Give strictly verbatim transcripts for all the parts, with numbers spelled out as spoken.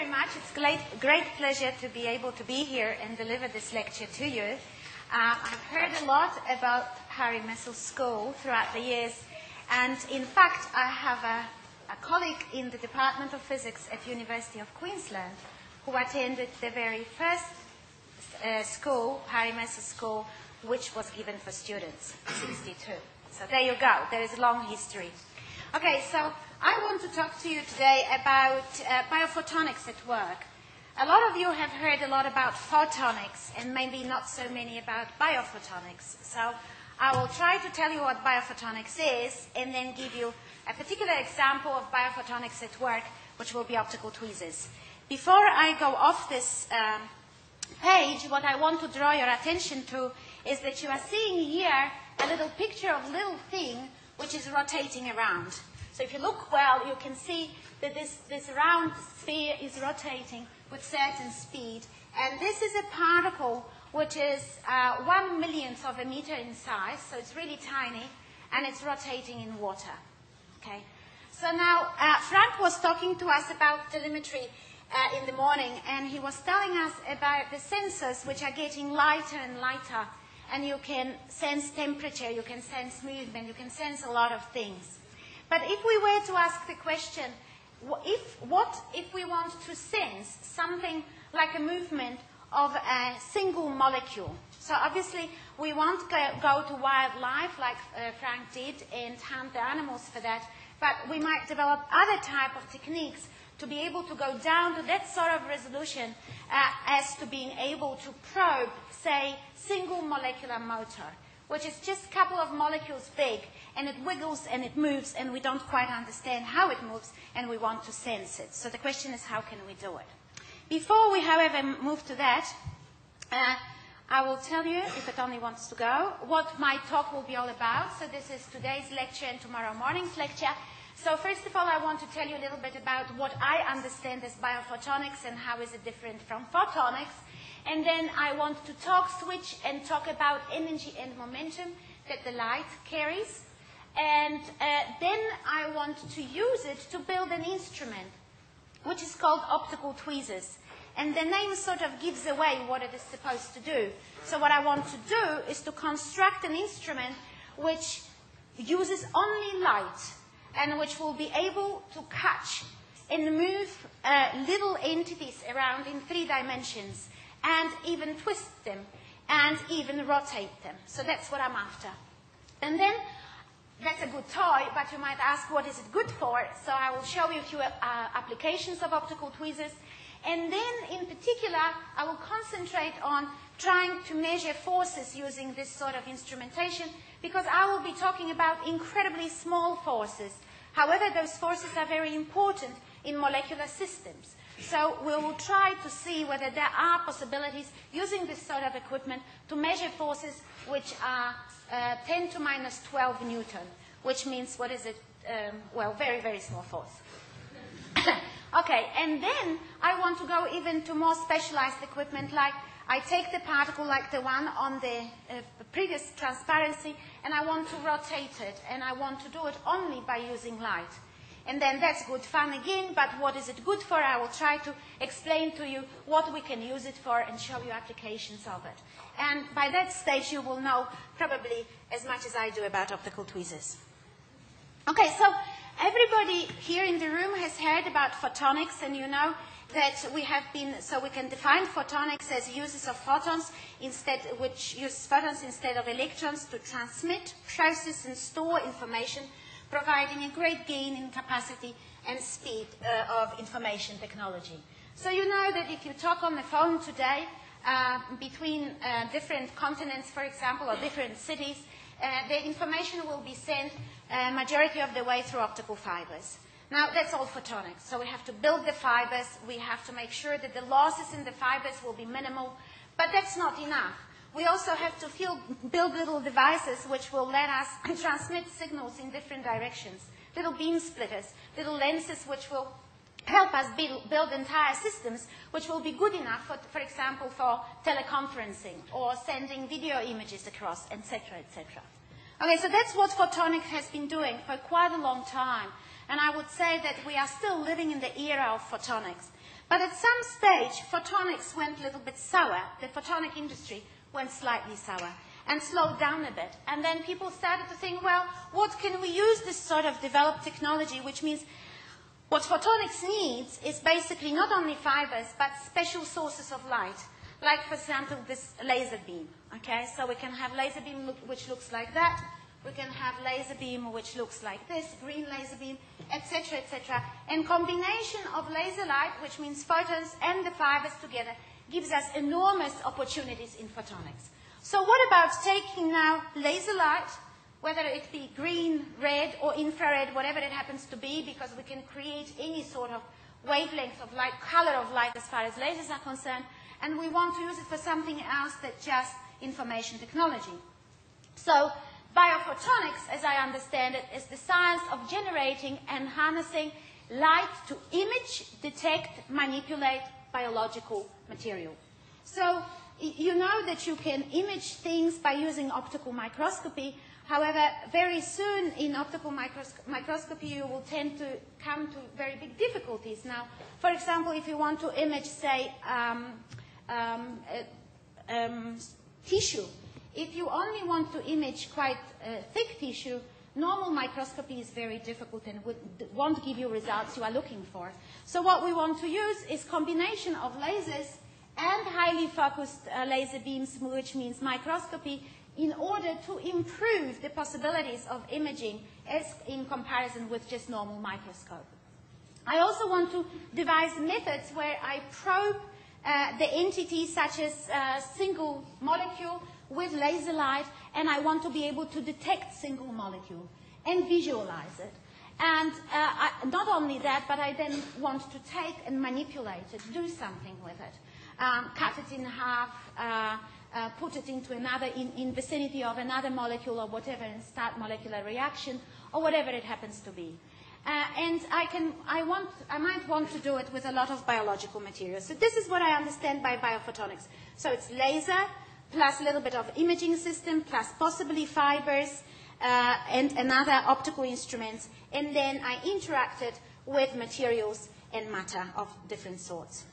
very much. It's a great, great pleasure to be able to be here and deliver this lecture to you. Uh, I've heard a lot about Harry Messel School throughout the years, and in fact, I have a, a colleague in the Department of Physics at University of Queensland who attended the very first uh, school, Harry Messel School, which was given for students, sixty-two. So there you go. There is a long history. Okay, so I want to talk to you today about uh, biophotonics at work. A lot of you have heard a lot about photonics and maybe not so many about biophotonics. So I will try to tell you what biophotonics is and then give you a particular example of biophotonics at work, which will be optical tweezers. Before I go off this um, page, what I want to draw your attention to is that you are seeing here a little picture of a little thing which is rotating around. So if you look well, you can see that this, this round sphere is rotating with certain speed. And this is a particle which is uh, one millionth of a meter in size, so it's really tiny, and it's rotating in water. Okay. So now, uh, Frank was talking to us about telemetry uh, in the morning, and he was telling us about the sensors which are getting lighter and lighter. And you can sense temperature, you can sense movement, you can sense a lot of things. But if we were to ask the question, if, what if we want to sense something like a movement of a single molecule? So obviously we won't go, go to wildlife like uh, Frank did and hunt the animals for that, but we might develop other type of techniques to be able to go down to that sort of resolution uh, as to being able to probe, say, single molecular motor, which is just a couple of molecules big, and it wiggles and it moves, and we don't quite understand how it moves, and we want to sense it. So the question is, how can we do it? Before we, however, move to that, uh, I will tell you, if it only wants to go, what my talk will be all about. So this is today's lecture and tomorrow morning's lecture. So first of all, I want to tell you a little bit about what I understand as biophotonics and how is it different from photonics. And then I want to talk, switch, and talk about energy and momentum that the light carries. And uh, then I want to use it to build an instrument, which is called optical tweezers. And the name sort of gives away what it is supposed to do. So what I want to do is to construct an instrument which uses only light, and which will be able to catch and move uh, little entities around in three dimensions, and even twist them, and even rotate them. So that's what I'm after. And then, that's a good toy, but you might ask, what is it good for? So I will show you a few uh, applications of optical tweezers. And then, in particular, I will concentrate on trying to measure forces using this sort of instrumentation, because I will be talking about incredibly small forces. However, those forces are very important in molecular systems. So we will try to see whether there are possibilities using this sort of equipment to measure forces which are uh, ten to minus twelve Newton, which means, what is it? Um, well, very, very small force. Okay, and then I want to go even to more specialized equipment, like I take the particle like the one on the uh, previous transparency, and I want to rotate it, and I want to do it only by using light. And then that's good fun again, but what is it good for? I will try to explain to you what we can use it for and show you applications of it. And by that stage, you will know probably as much as I do about optical tweezers. Okay, so everybody here in the room has heard about photonics, and you know that we have been, so we can define photonics as uses of photons, instead, which use photons instead of electrons to transmit, process, and store information, providing a great gain in capacity and speed uh, of information technology. So you know that if you talk on the phone today uh, between uh, different continents, for example, or different cities, uh, the information will be sent uh, majority of the way through optical fibers. Now, that's all photonics. So we have to build the fibers. We have to make sure that the losses in the fibers will be minimal. But that's not enough. We also have to feel, build little devices which will let us transmit signals in different directions. Little beam splitters, little lenses which will help us build, build entire systems which will be good enough, for, for example, for teleconferencing or sending video images across, et cetera, et cetera. Okay, so that's what photonics has been doing for quite a long time. And I would say that we are still living in the era of photonics. But at some stage, photonics went a little bit sour. The photonic industry went slightly sour and slowed down a bit. And then people started to think, well, what can we use this sort of developed technology, which means what photonics needs is basically not only fibers, but special sources of light. Like, for example, this laser beam. Okay, so we can have laser beam look, which looks like that. We can have laser beam which looks like this, green laser beam, et cetera, et cetera. And combination of laser light, which means photons and the fibers together, gives us enormous opportunities in photonics. So what about taking now laser light, whether it be green, red, or infrared, whatever it happens to be, because we can create any sort of wavelength of light, color of light as far as lasers are concerned, and we want to use it for something else than just information technology. So biophotonics, as I understand it, is the science of generating and harnessing light to image, detect, manipulate biological material. So you know that you can image things by using optical microscopy. However, very soon in optical micros microscopy, you will tend to come to very big difficulties. Now, for example, if you want to image, say, um, um, uh, um, tissue, if you only want to image quite uh, thick tissue, normal microscopy is very difficult and would, won't give you results you are looking for. So what we want to use is combination of lasers and highly focused uh, laser beams, which means microscopy, in order to improve the possibilities of imaging as in comparison with just normal microscope. I also want to devise methods where I probe uh, the entities such as a single molecule with laser light, and I want to be able to detect single molecule and visualize it. And uh, I, not only that, but I then want to take and manipulate it, do something with it. Um, cut it in half, uh, uh, put it into another, in, in vicinity of another molecule or whatever, and start molecular reaction, or whatever it happens to be. Uh, and I can, I want, I might want to do it with a lot of biological materials. So this is what I understand by biophotonics. So it's laser, plus a little bit of imaging system, plus possibly fibers, uh, and another optical instruments, and then I interacted with materials and matter of different sorts.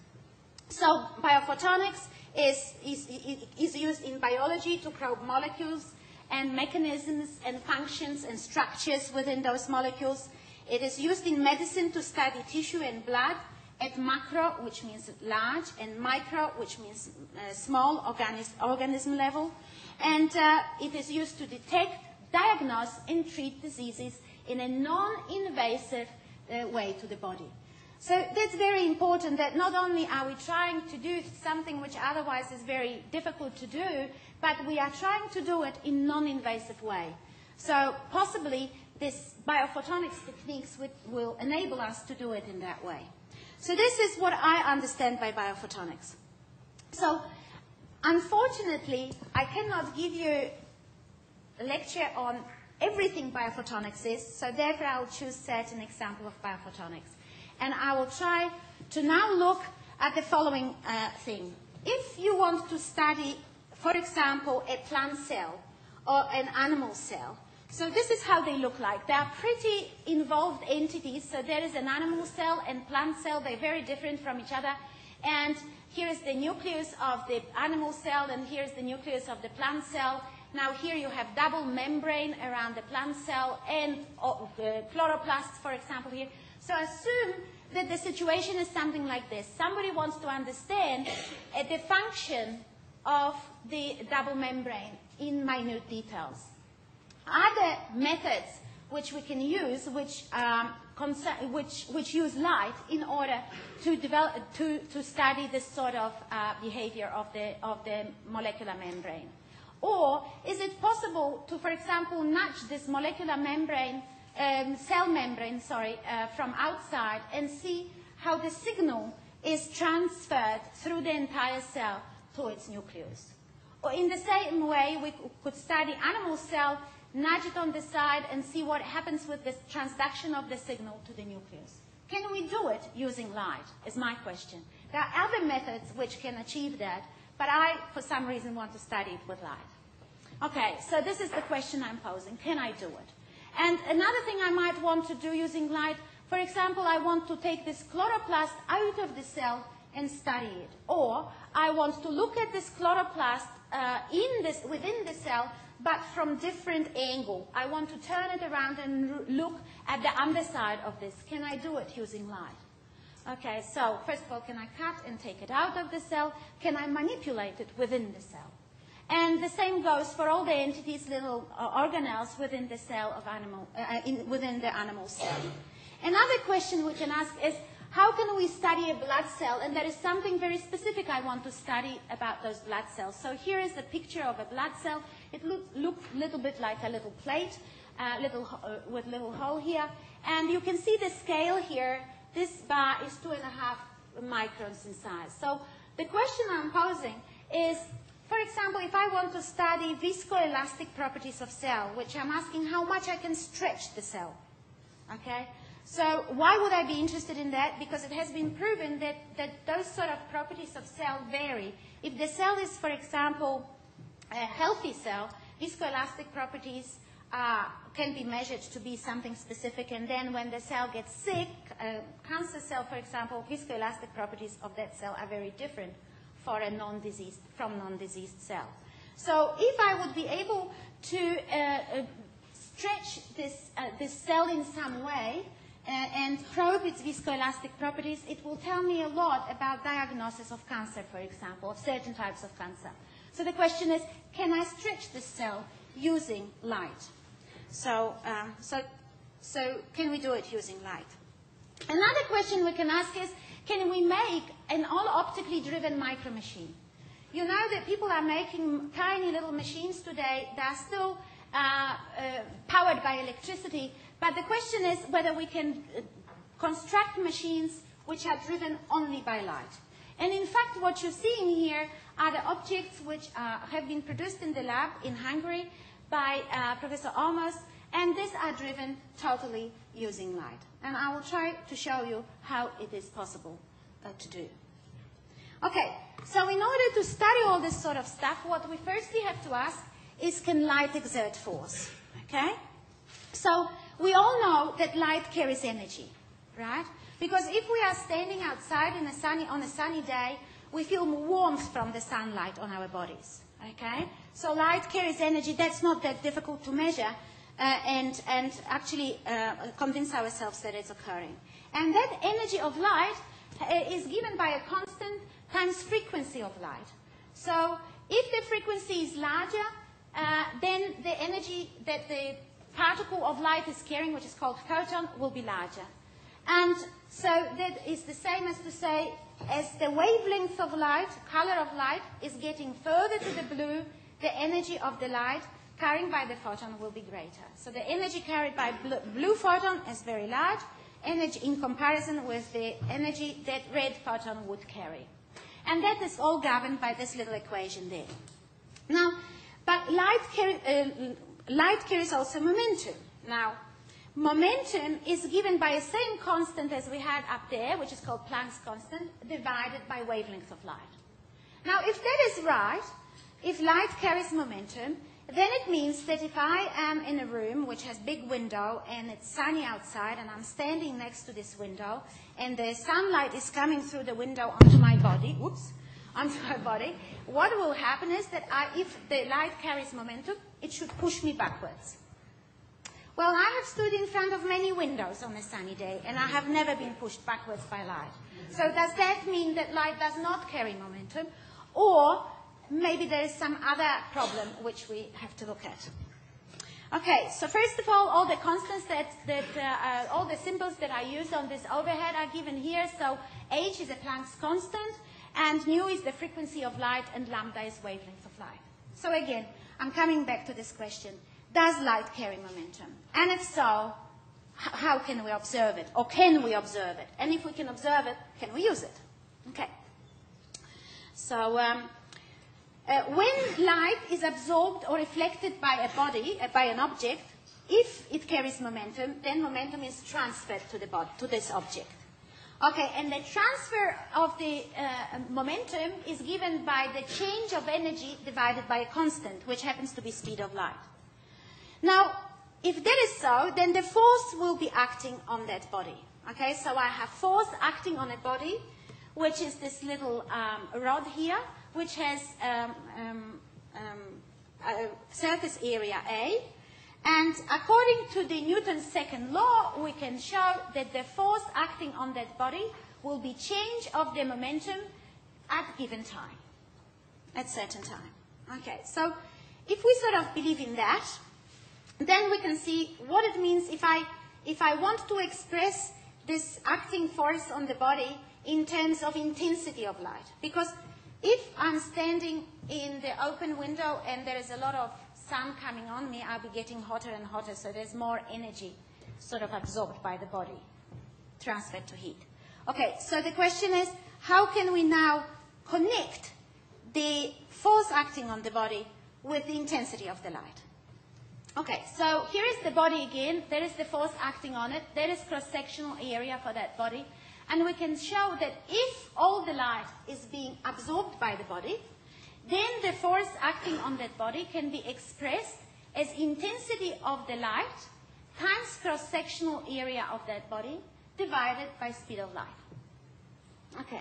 So biophotonics is, is, is used in biology to probe molecules and mechanisms and functions and structures within those molecules. It is used in medicine to study tissue and blood at macro, which means large, and micro, which means uh, small organism, organism level. And uh, it is used to detect, diagnose, and treat diseases in a non-invasive uh, way to the body. So that's very important, that not only are we trying to do something which otherwise is very difficult to do, but we are trying to do it in non-invasive way. So possibly this biophotonics techniques will enable us to do it in that way. So this is what I understand by biophotonics. So unfortunately, I cannot give you a lecture on everything biophotonics is, so therefore I will choose certain example of biophotonics. And I will try to now look at the following uh, thing. If you want to study, for example, a plant cell or an animal cell, so this is how they look like. They are pretty involved entities. So there is an animal cell and plant cell. They're very different from each other. And here is the nucleus of the animal cell, and here is the nucleus of the plant cell. Now here you have double membrane around the plant cell and uh, chloroplasts, for example, here. So assume that the situation is something like this. Somebody wants to understand uh, the function of the double membrane in minute details. Other methods which we can use, which, um, which, which use light in order to, develop, to, to study this sort of uh, behavior of the, of the molecular membrane. Or is it possible to, for example, nudge this molecular membrane, um, cell membrane, sorry, uh, from outside and see how the signal is transferred through the entire cell to its nucleus? Or in the same way, we could study animal cell, nudge it on the side and see what happens with the transduction of the signal to the nucleus. Can we do it using light, is my question. There are other methods which can achieve that, but I, for some reason, want to study it with light. Okay, so this is the question I'm posing. Can I do it? And another thing I might want to do using light For example, I want to take this chloroplast out of the cell and study it. Or I want to look at this chloroplast uh, in this, within the cell, but from different angle. I want to turn it around and look at the underside of this. Can I do it using light? Okay, so first of all, can I cut and take it out of the cell? Can I manipulate it within the cell? And the same goes for all the entities, little uh, organelles within the cell of animal, uh, in, within the animal cell. Another question we can ask is, how can we study a blood cell? And there is something very specific I want to study about those blood cells. So here is a picture of a blood cell. It looks look a little bit like a little plate, uh, little, uh, with a little hole here. And you can see the scale here. This bar is two and a half microns in size. So the question I'm posing is, for example, if I want to study viscoelastic properties of cell, which I'm asking how much I can stretch the cell, okay? So why would I be interested in that? Because it has been proven that, that those sort of properties of cell vary. If the cell is, for example, a healthy cell, viscoelastic properties uh, can be measured to be something specific, and then when the cell gets sick, a cancer cell, for example, viscoelastic properties of that cell are very different for a non-diseased, from non-diseased cell. So if I would be able to uh, uh, stretch this, uh, this cell in some way uh, and probe its viscoelastic properties, it will tell me a lot about diagnosis of cancer, for example, of certain types of cancer. So the question is, can I stretch this cell using light? So, um, so, so can we do it using light? Another question we can ask is, can we make an all-optically driven micro machine? You know that people are making tiny little machines today. They are still uh, uh, powered by electricity. But the question is whether we can uh, construct machines which are driven only by light. And in fact, what you're seeing here are the objects which uh, have been produced in the lab in Hungary by uh, Professor Olmos, and these are driven totally using light. And I will try to show you how it is possible uh, to do. Okay, so in order to study all this sort of stuff, what we firstly have to ask is, can light exert force? Okay? So we all know that light carries energy, right? Because if we are standing outside in a sunny, on a sunny day, we feel warmth from the sunlight on our bodies, okay? So light carries energy. That's not that difficult to measure uh, and, and actually uh, convince ourselves that it's occurring. And that energy of light uh, is given by a constant times frequency of light. So if the frequency is larger, uh, then the energy that the particle of light is carrying, which is called photon, will be larger. And so that is the same as to say, as the wavelength of light, color of light, is getting further to the blue, the energy of the light carried by the photon will be greater. So the energy carried by blue, blue photon is very large, energy in comparison with the energy that red photon would carry. And that is all governed by this little equation there. Now, but light, carry, uh, light carries also momentum. Now, momentum is given by the same constant as we had up there, which is called Planck's constant, divided by wavelength of light. Now, if that is right, if light carries momentum, then it means that if I am in a room which has big window and it's sunny outside and I'm standing next to this window and the sunlight is coming through the window onto my body, whoops, onto my body, what will happen is that I, if the light carries momentum, it should push me backwards. Well, I have stood in front of many windows on a sunny day, and I have never been pushed backwards by light. So does that mean that light does not carry momentum? Or maybe there is some other problem which we have to look at. Okay, so first of all, all the constants that, that uh, uh, all the symbols that I used on this overhead are given here. So h is a Planck's constant, and nu is the frequency of light, and lambda is wavelength of light. So again, I'm coming back to this question. Does light carry momentum? And if so, how can we observe it? Or can we observe it? And if we can observe it, can we use it? Okay. So um, uh, when light is absorbed or reflected by a body, uh, by an object, if it carries momentum, then momentum is transferred to the body, to this object. Okay, and the transfer of the uh, momentum is given by the change of energy divided by a constant, which happens to be speed of light. Now, if that is so, then the force will be acting on that body. Okay, so I have force acting on a body, which is this little um, rod here, which has um, um, um, a surface area A. And according to the Newton's second law, we can show that the force acting on that body will be change of the momentum at a given time, at certain time. Okay, so if we sort of believe in that, then we can see what it means if I, if I want to express this acting force on the body in terms of intensity of light. Because if I'm standing in the open window and there is a lot of sun coming on me, I'll be getting hotter and hotter, so there's more energy sort of absorbed by the body, transferred to heat. Okay, so the question is, how can we now connect the force acting on the body with the intensity of the light? Okay, so here is the body again. There is the force acting on it. There is cross-sectional area for that body. And we can show that if all the light is being absorbed by the body, then the force acting on that body can be expressed as intensity of the light times cross-sectional area of that body divided by speed of light. Okay,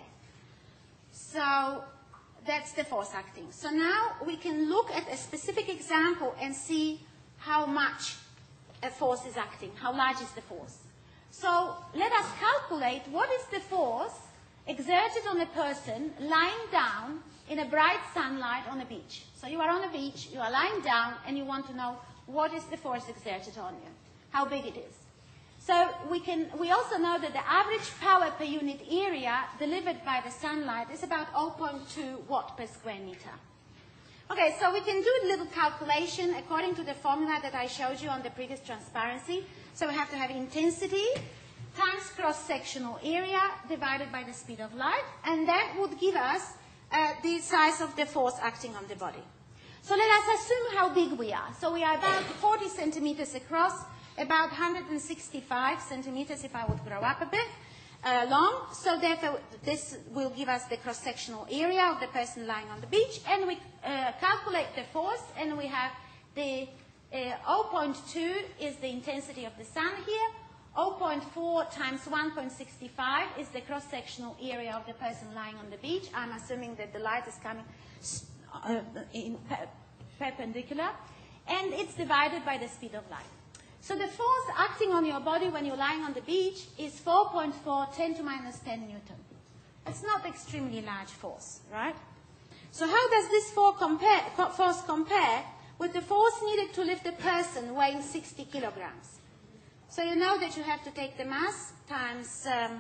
so that's the force acting. So now we can look at a specific example and see how much a force is acting, how large is the force. So let us calculate what is the force exerted on a person lying down in a bright sunlight on a beach. So you are on a beach, you are lying down, and you want to know what is the force exerted on you, how big it is. So we, can, we also know that the average power per unit area delivered by the sunlight is about zero point two watt per square meter. Okay, so we can do a little calculation according to the formula that I showed you on the previous transparency. So we have to have intensity times cross-sectional area divided by the speed of light, and that would give us uh, the size of the force acting on the body. So let us assume how big we are. So we are about forty centimeters across, about one hundred sixty-five centimeters if I would grow up a bit uh, long. So therefore, this will give us the cross-sectional area of the person lying on the beach, and we uh, calculate the force, and we have the uh, zero point two is the intensity of the sun here. zero point four times one point six five is the cross-sectional area of the person lying on the beach. I'm assuming that the light is coming uh, in per perpendicular, and it's divided by the speed of light. So the force acting on your body when you're lying on the beach is four point four, ten to minus ten Newton. It's not extremely large force, right? So how does this force compare, force compare with the force needed to lift a person weighing sixty kilograms? So you know that you have to take the mass times um,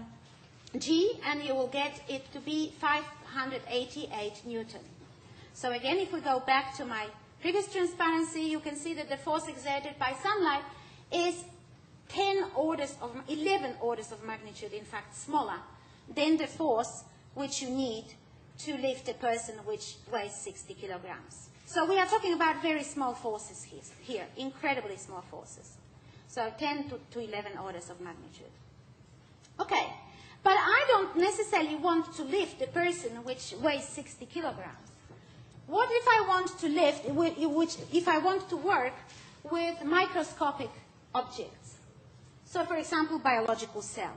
g, and you will get it to be five hundred eighty-eight Newton. So again, if we go back to my previous transparency, you can see that the force exerted by sunlight is ten orders of, eleven orders of magnitude, in fact, smaller than the force which you need to lift a person which weighs sixty kilograms. So we are talking about very small forces here, incredibly small forces. So ten to eleven orders of magnitude. Okay, but I don't necessarily want to lift a person which weighs sixty kilograms. What if I want to lift, which, if I want to work with microscopic objects? So, for example, biological cell.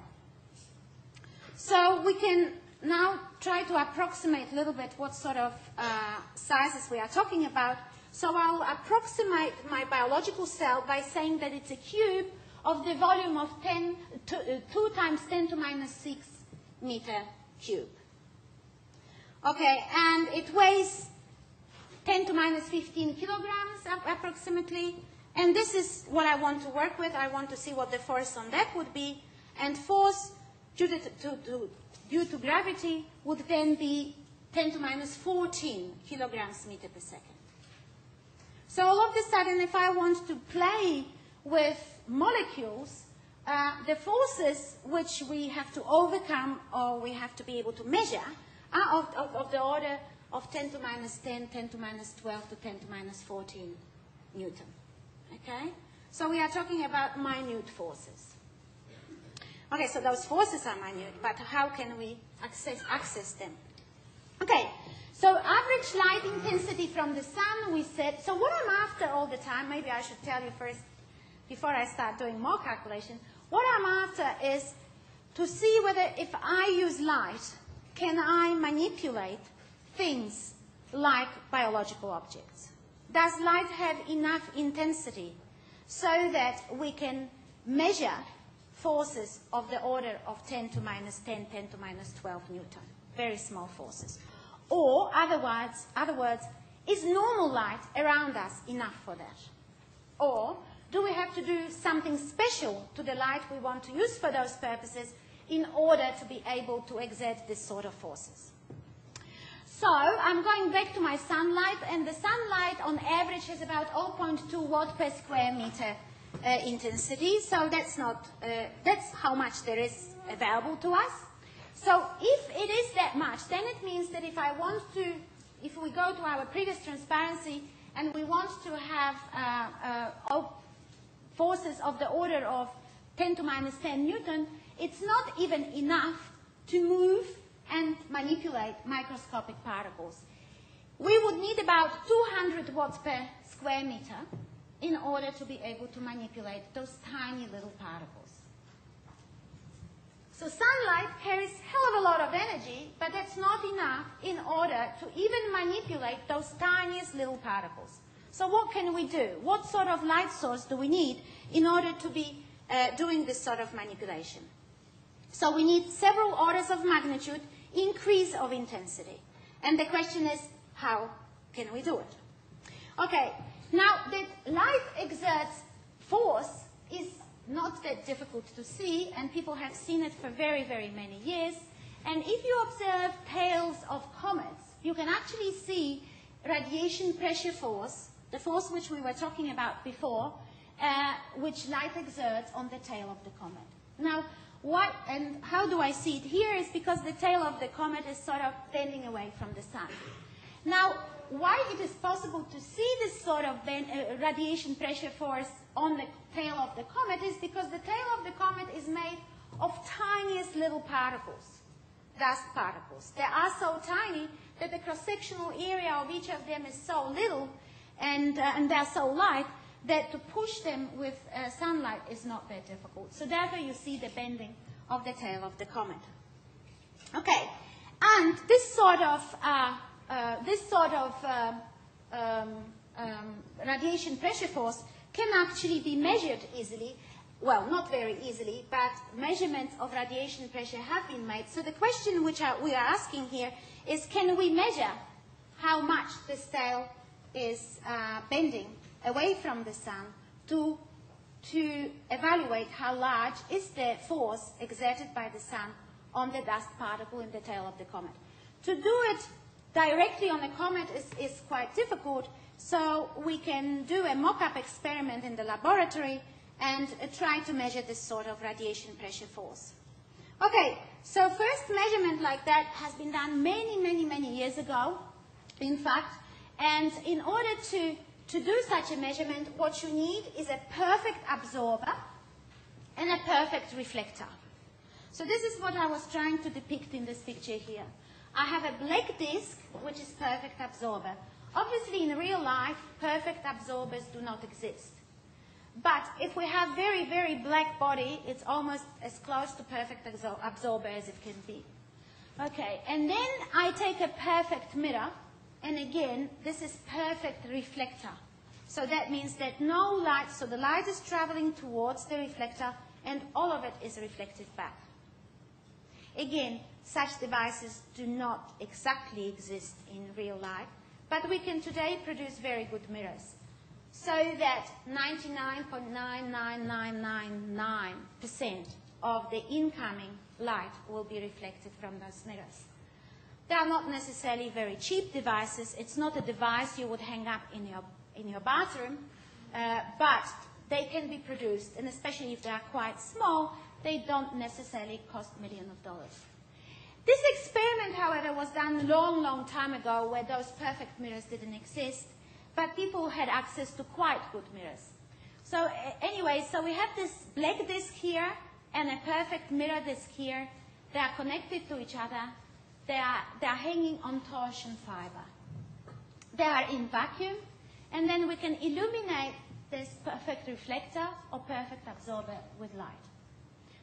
So we can now try to approximate a little bit what sort of uh, sizes we are talking about. So I'll approximate my biological cell by saying that it's a cube of the volume of ten to, uh, two times ten to minus six meter cube. Okay, and it weighs ten to minus fifteen kilograms approximately. And this is what I want to work with. I want to see what the force on that would be. And force due to, to, to, due to gravity would then be ten to minus fourteen kilograms meter per second. So all of a sudden, if I want to play with molecules, uh, the forces which we have to overcome or we have to be able to measure are of, of, of the order of ten to minus ten, ten to minus twelve to ten to minus fourteen Newton. Okay? So we are talking about minute forces. Okay, so those forces are minute, but how can we access, access them? Okay, so average light intensity from the sun, we said. So what I'm after all the time, maybe I should tell you first, before I start doing more calculation, what I'm after is to see whether if I use light, can I manipulate things like biological objects? Does light have enough intensity so that we can measure forces of the order of ten to minus ten, ten to minus twelve Newton, very small forces? Or, otherwise, other words, is normal light around us enough for that? Or do we have to do something special to the light we want to use for those purposes in order to be able to exert this sort of forces? So I'm going back to my sunlight, and the sunlight on average has about zero point two watt per square meter uh, intensity. So that's not uh, that's how much there is available to us. So if it is that much, then it means that if I want to, if we go to our previous transparency and we want to have uh, uh, forces of the order of ten to minus ten Newton, it's not even enough to move and manipulate microscopic particles. We would need about two hundred watts per square meter in order to be able to manipulate those tiny little particles. So sunlight carries a hell of a lot of energy, but that's not enough in order to even manipulate those tiniest little particles. So what can we do? What sort of light source do we need in order to be uh, doing this sort of manipulation? So we need several orders of magnitude increase of intensity. And the question is, how can we do it? Okay, now that light exerts force is not that difficult to see, and people have seen it for very, very many years. And if you observe tails of comets, you can actually see radiation pressure force, the force which we were talking about before, uh, which light exerts on the tail of the comet. Now, what and how do I see it here is because the tail of the comet is sort of bending away from the sun. Now, why it is possible to see this sort of bend, uh, radiation pressure force on the tail of the comet is because the tail of the comet is made of tiniest little particles, dust particles. They are so tiny that the cross-sectional area of each of them is so little, and, uh, and they're so light, that to push them with uh, sunlight is not that difficult. So therefore you see the bending of the tail of the comet. Okay, and this sort of, uh, uh, this sort of uh, um, um, radiation pressure force can actually be measured easily. Well, not very easily, but measurements of radiation pressure have been made. So the question which are, we are asking here is, can we measure how much this tail is uh, bending away from the sun to, to evaluate how large is the force exerted by the sun on the dust particle in the tail of the comet. To do it directly on a comet is, is quite difficult, so we can do a mock-up experiment in the laboratory and uh, try to measure this sort of radiation pressure force. Okay, so first measurement like that has been done many, many, many years ago, in fact, and in order to To do such a measurement, what you need is a perfect absorber and a perfect reflector. So this is what I was trying to depict in this picture here. I have a black disk, which is perfect absorber. Obviously, in real life, perfect absorbers do not exist. But if we have very, very black body, it's almost as close to perfect absorber as it can be. Okay, and then I take a perfect mirror. And again, this is perfect reflector. So that means that no light, so the light is traveling towards the reflector and all of it is reflected back. Again, such devices do not exactly exist in real life, but we can today produce very good mirrors. So that ninety-nine point nine nine nine nine nine percent of the incoming light will be reflected from those mirrors. They are not necessarily very cheap devices. It's not a device you would hang up in your, in your bathroom, uh, but they can be produced, and especially if they are quite small, they don't necessarily cost millions of dollars. This experiment, however, was done a long, long time ago where those perfect mirrors didn't exist, but people had access to quite good mirrors. So uh, anyway, so we have this black disk here and a perfect mirror disk here. They are connected to each other. They are, they are hanging on torsion fiber. They are in vacuum, and then we can illuminate this perfect reflector or perfect absorber with light.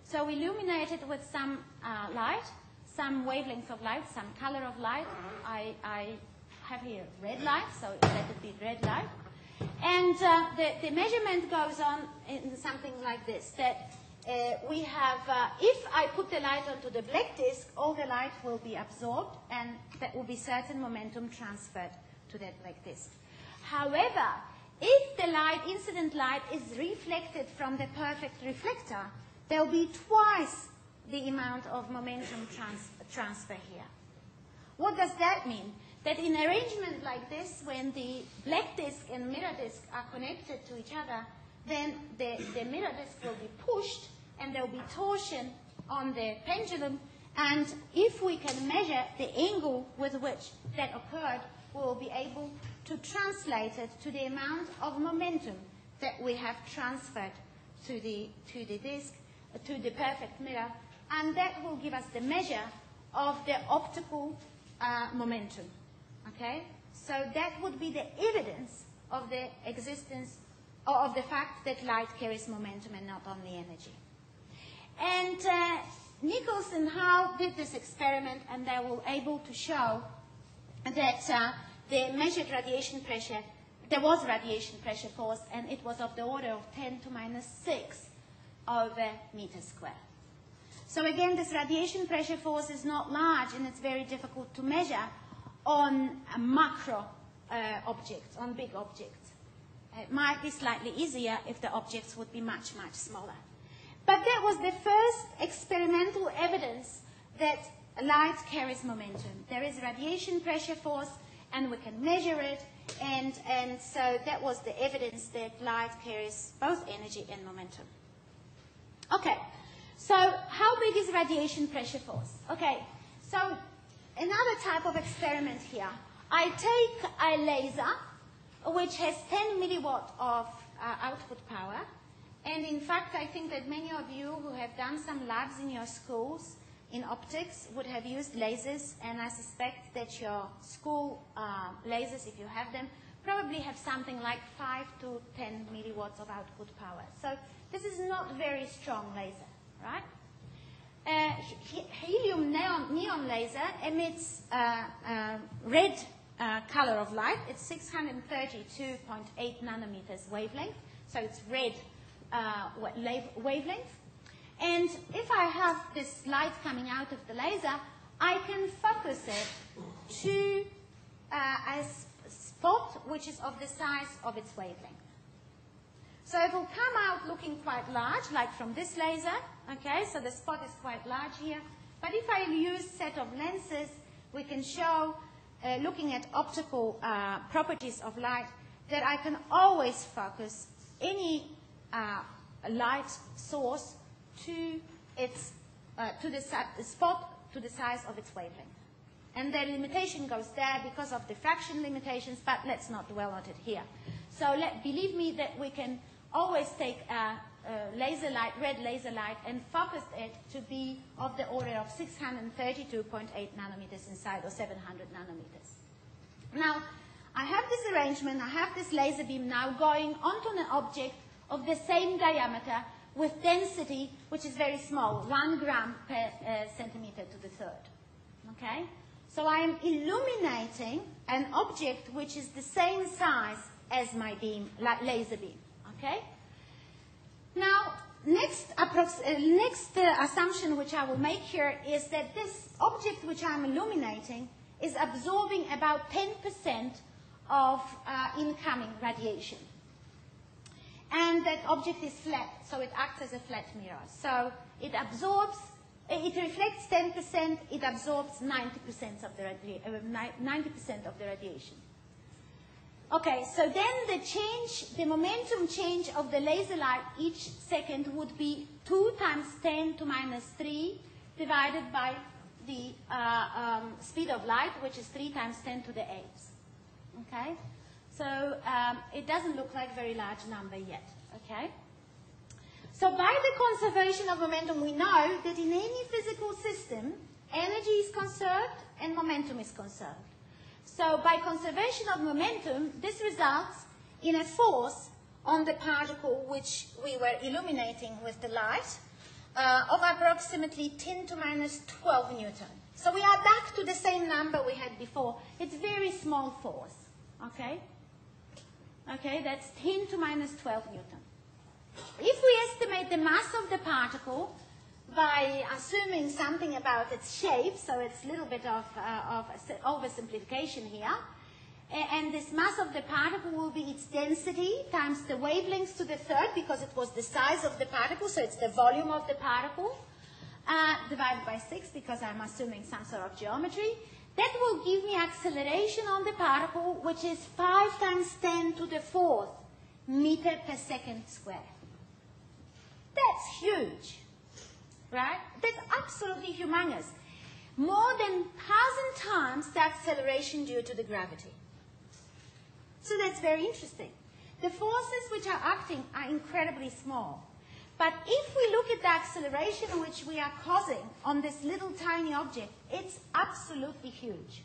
So we illuminate it with some uh, light, some wavelength of light, some color of light. I, I have here red light, so let it be red light. And uh, the, the measurement goes on in something like this, that uh, we have, uh, if I put the light onto the black disk, all the light will be absorbed, and there will be certain momentum transferred to that black disk. However, if the light, incident light, is reflected from the perfect reflector, there will be twice the amount of momentum trans transfer here. What does that mean? That in arrangement like this, when the black disk and mirror disk are connected to each other, then the, the mirror disk will be pushed, and there will be torsion on the pendulum, and if we can measure the angle with which that occurred, we will be able to translate it to the amount of momentum that we have transferred to the, to the disk, to the perfect mirror, and that will give us the measure of the optical uh, momentum. Okay? So that would be the evidence of the existence, or of the fact that light carries momentum and not only energy. And uh, Nichols and Howe did this experiment, and they were able to show that uh, the measured radiation pressure, there was radiation pressure force, and it was of the order of ten to minus six over meter square. So again, this radiation pressure force is not large, and it's very difficult to measure on a macro uh, objects, on big objects. It might be slightly easier if the objects would be much, much smaller. But that was the first experimental evidence that light carries momentum. There is radiation pressure force, and we can measure it, and, and so that was the evidence that light carries both energy and momentum. Okay, so how big is radiation pressure force? Okay, so another type of experiment here. I take a laser which has ten milliwatt of uh, output power, and in fact I think that many of you who have done some labs in your schools in optics would have used lasers, and I suspect that your school uh, lasers, if you have them, probably have something like five to ten milliwatts of output power. So this is not very strong laser, right? Uh, he helium neon, neon laser emits uh, uh, red uh, color of light. It's six hundred thirty-two point eight nanometers wavelength, so it's red uh, wavelength. And if I have this light coming out of the laser, I can focus it to uh, a spot which is of the size of its wavelength. So it will come out looking quite large, like from this laser, okay, so the spot is quite large here. But if I use a set of lenses, we can show, uh, looking at optical uh, properties of light, that I can always focus any uh, light source to its, uh, to the spot to the size of its wavelength. And the limitation goes there because of diffraction limitations, but let's not dwell on it here. So let, believe me that we can always take a, a laser light, red laser light, and focus it to be of the order of six hundred thirty-two point eight nanometers inside, or seven hundred nanometers. Now, I have this arrangement, I have this laser beam now going onto an object of the same diameter with density which is very small, one gram per uh, centimeter to the third. Okay? So I am illuminating an object which is the same size as my beam, like laser beam. Okay? Now, next, approx uh, next uh, assumption which I will make here is that this object which I'm illuminating is absorbing about ten percent of uh, incoming radiation. And that object is flat, so it acts as a flat mirror. So it absorbs, it reflects ten percent, it absorbs ninety percent of the ninety percent of the radiation. Okay, so then the change, the momentum change of the laser light each second would be two times ten to minus three divided by the uh, um, speed of light, which is three times ten to the eighth. Okay? So um, it doesn't look like a very large number yet. Okay? So by the conservation of momentum, we know that in any physical system, energy is conserved and momentum is conserved. So by conservation of momentum, this results in a force on the particle which we were illuminating with the light, uh, of approximately ten to minus twelve newton. So we are back to the same number we had before. It's very small force, okay? Okay, that's ten to minus twelve newton. If we estimate the mass of the particle by assuming something about its shape, so it's a little bit of, uh, of oversimplification here, and this mass of the particle will be its density times the wavelengths to the third, because it was the size of the particle, so it's the volume of the particle, uh, divided by six, because I'm assuming some sort of geometry. That will give me acceleration on the particle, which is five times ten to the fourth meter per second squared. That's huge, right? That's absolutely humongous. More than one thousand times the acceleration due to the gravity. So that's very interesting. The forces which are acting are incredibly small. But if we look at the acceleration which we are causing on this little tiny object, it's absolutely huge.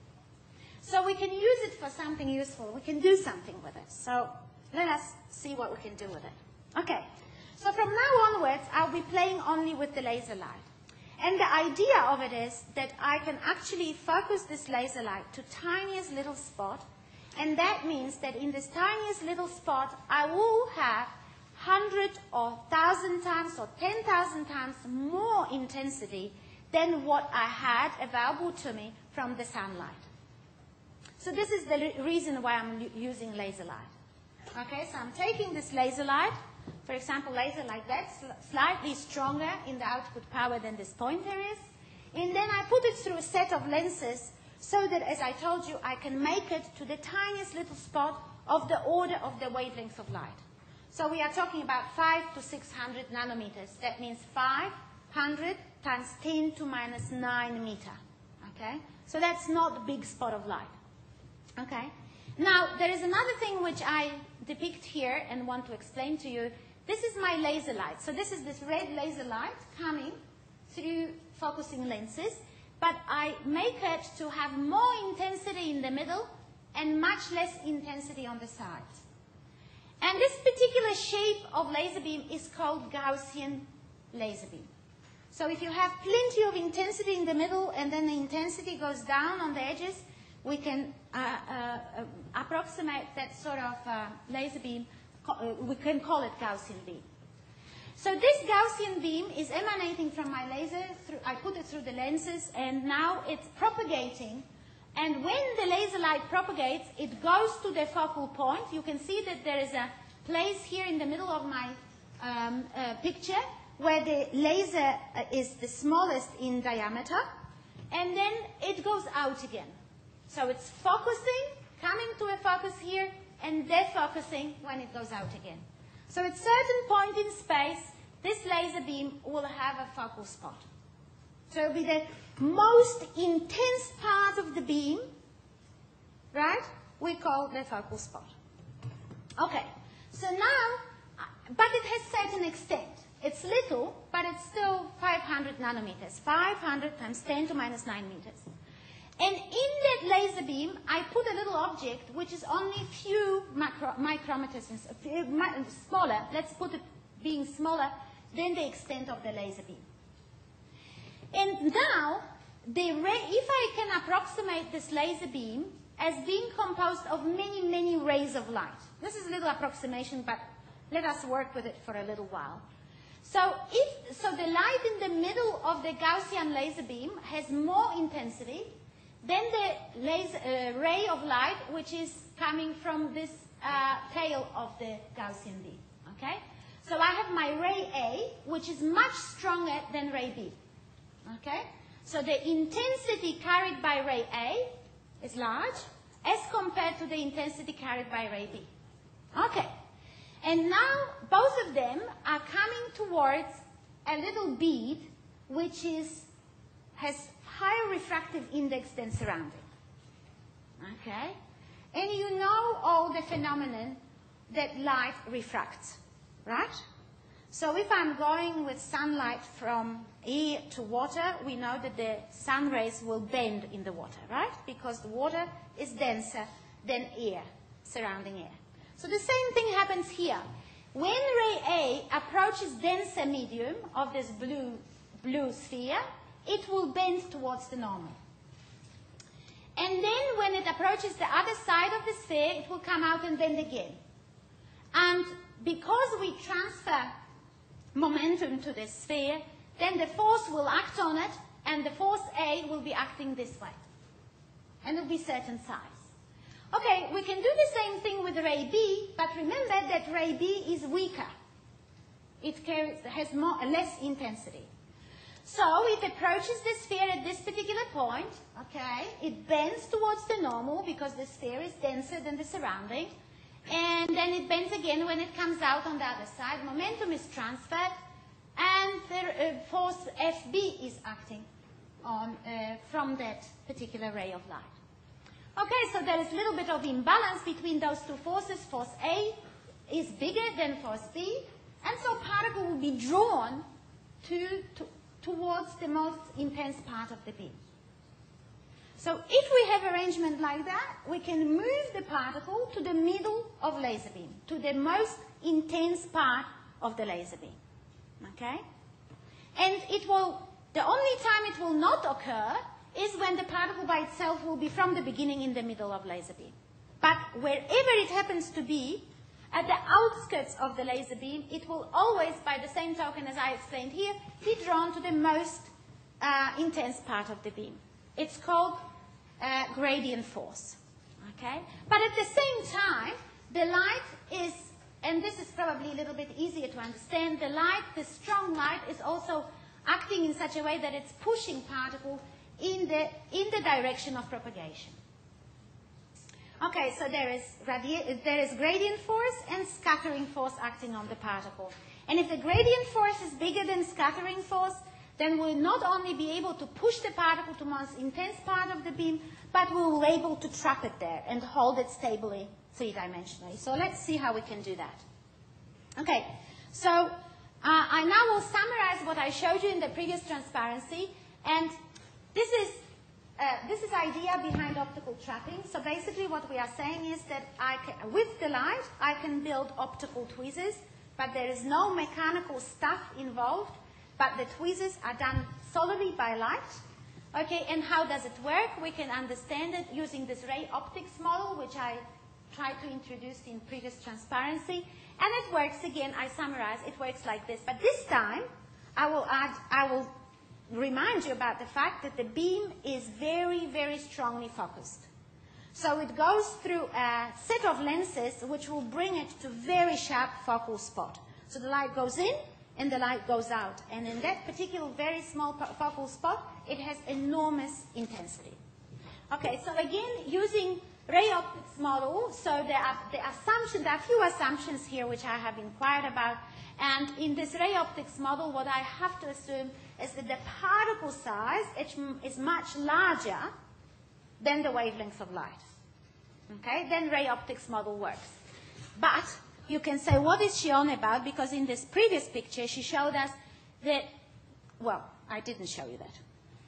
So we can use it for something useful. We can do something with it. So let us see what we can do with it. Okay. So from now onwards, I'll be playing only with the laser light. And the idea of it is that I can actually focus this laser light to tiniest little spot. And that means that in this tiniest little spot, I will have hundred or thousand times or ten thousand times more intensity than what I had available to me from the sunlight. So this is the reason why I'm using laser light. Okay, so I'm taking this laser light, for example, laser like that, slightly stronger in the output power than this pointer is, and then I put it through a set of lenses so that, as I told you, I can make it to the tiniest little spot of the order of the wavelength of light. So we are talking about five to six hundred nanometers. That means five hundred times ten to minus nine meter. Okay? So that's not a big spot of light. Okay? Now, there is another thing which I depict here and want to explain to you. This is my laser light. So this is this red laser light coming through focusing lenses, but I make it to have more intensity in the middle and much less intensity on the sides. And this particular shape of laser beam is called Gaussian laser beam. So if you have plenty of intensity in the middle and then the intensity goes down on the edges, we can uh, uh, uh, approximate that sort of uh, laser beam. Uh, we can call it Gaussian beam. So this Gaussian beam is emanating from my laser. Through, I put it through the lenses, and now it's propagating. And when the laser light propagates, it goes to the focal point. You can see that there is a place here in the middle of my um, uh, picture where the laser uh, is the smallest in diameter. And then it goes out again. So it's focusing, coming to a focus here, and defocusing when it goes out again. So at a certain point in space, this laser beam will have a focal spot. So it will be the most intense part of the beam, right? We call the focal spot. Okay, so now, but it has certain extent. It's little, but it's still five hundred nanometers, five hundred times ten to minus nine meters. And in that laser beam, I put a little object which is only few macro, micrometers, a few, smaller, let's put it being smaller than the extent of the laser beam. And now, the ray, if I can approximate this laser beam as being composed of many, many rays of light. This is a little approximation, but let us work with it for a little while. So, if, so the light in the middle of the Gaussian laser beam has more intensity than the laser, uh, ray of light which is coming from this uh, tail of the Gaussian beam. Okay? So I have my ray A, which is much stronger than ray B. Okay? So the intensity carried by ray A is large as compared to the intensity carried by ray B. Okay. And now both of them are coming towards a little bead which is, has higher refractive index than surrounding. Okay? And you know all the phenomenon that light refracts, right? So if I'm going with sunlight from air to water, we know that the sun rays will bend in the water, right? Because the water is denser than air, surrounding air. So the same thing happens here. when ray A approaches denser medium of this blue, blue sphere, it will bend towards the normal. And then when it approaches the other side of the sphere, it will come out and bend again. And because we transfer momentum to this sphere, then the force will act on it, and the force A will be acting this way. And it will be certain size. Okay, we can do the same thing with ray B, but remember that ray B is weaker. It carries, has more, less intensity. So it approaches the sphere at this particular point, okay? It bends towards the normal because the sphere is denser than the surrounding. And then it bends again when it comes out on the other side. Momentum is transferred, and the uh, force F B is acting on, uh, from that particular ray of light. Okay, so there is a little bit of imbalance between those two forces. Force A is bigger than force B, and so particle will be drawn to, to, towards the most intense part of the beam. So if we have arrangement like that, we can move the particle to the middle of laser beam, to the most intense part of the laser beam. Okay? And it will, the only time it will not occur is when the particle by itself will be from the beginning in the middle of laser beam. But wherever it happens to be, at the outskirts of the laser beam, it will always, by the same token as I explained here, be drawn to the most uh, intense part of the beam. It's called uh, gradient force. Okay? But at the same time, the light is, and this is probably a little bit easier to understand, the light, the strong light, is also acting in such a way that it's pushing particles in the, in the direction of propagation. Okay, so there is, there is gradient force and scattering force acting on the particle. And if the gradient force is bigger than scattering force, then we'll not only be able to push the particle to the most intense part of the beam, but we'll be able to trap it there and hold it stably three-dimensionally. So let's see how we can do that. Okay, so uh, I now will summarize what I showed you in the previous transparency, and this is Uh, this is the idea behind optical trapping. So basically what we are saying is that I can, with the light, I can build optical tweezers, but there is no mechanical stuff involved, but the tweezers are done solely by light. Okay, and how does it work? We can understand it using this ray optics model, which I tried to introduce in previous transparency. And it works, again, I summarize, it works like this. But this time, I will add, I will remind you about the fact that the beam is very, very strongly focused. So it goes through a set of lenses which will bring it to very sharp focal spot. So the light goes in and the light goes out. And in that particular very small focal spot, it has enormous intensity. Okay, so again, using ray optics model, so there are, the assumption, there are a few assumptions here which I have inquired about. And in this ray optics model, what I have to assume is that the particle size is much larger than the wavelength of light. Okay, then ray optics model works. But you can say, what is she on about? Because in this previous picture, she showed us that, well, I didn't show you that.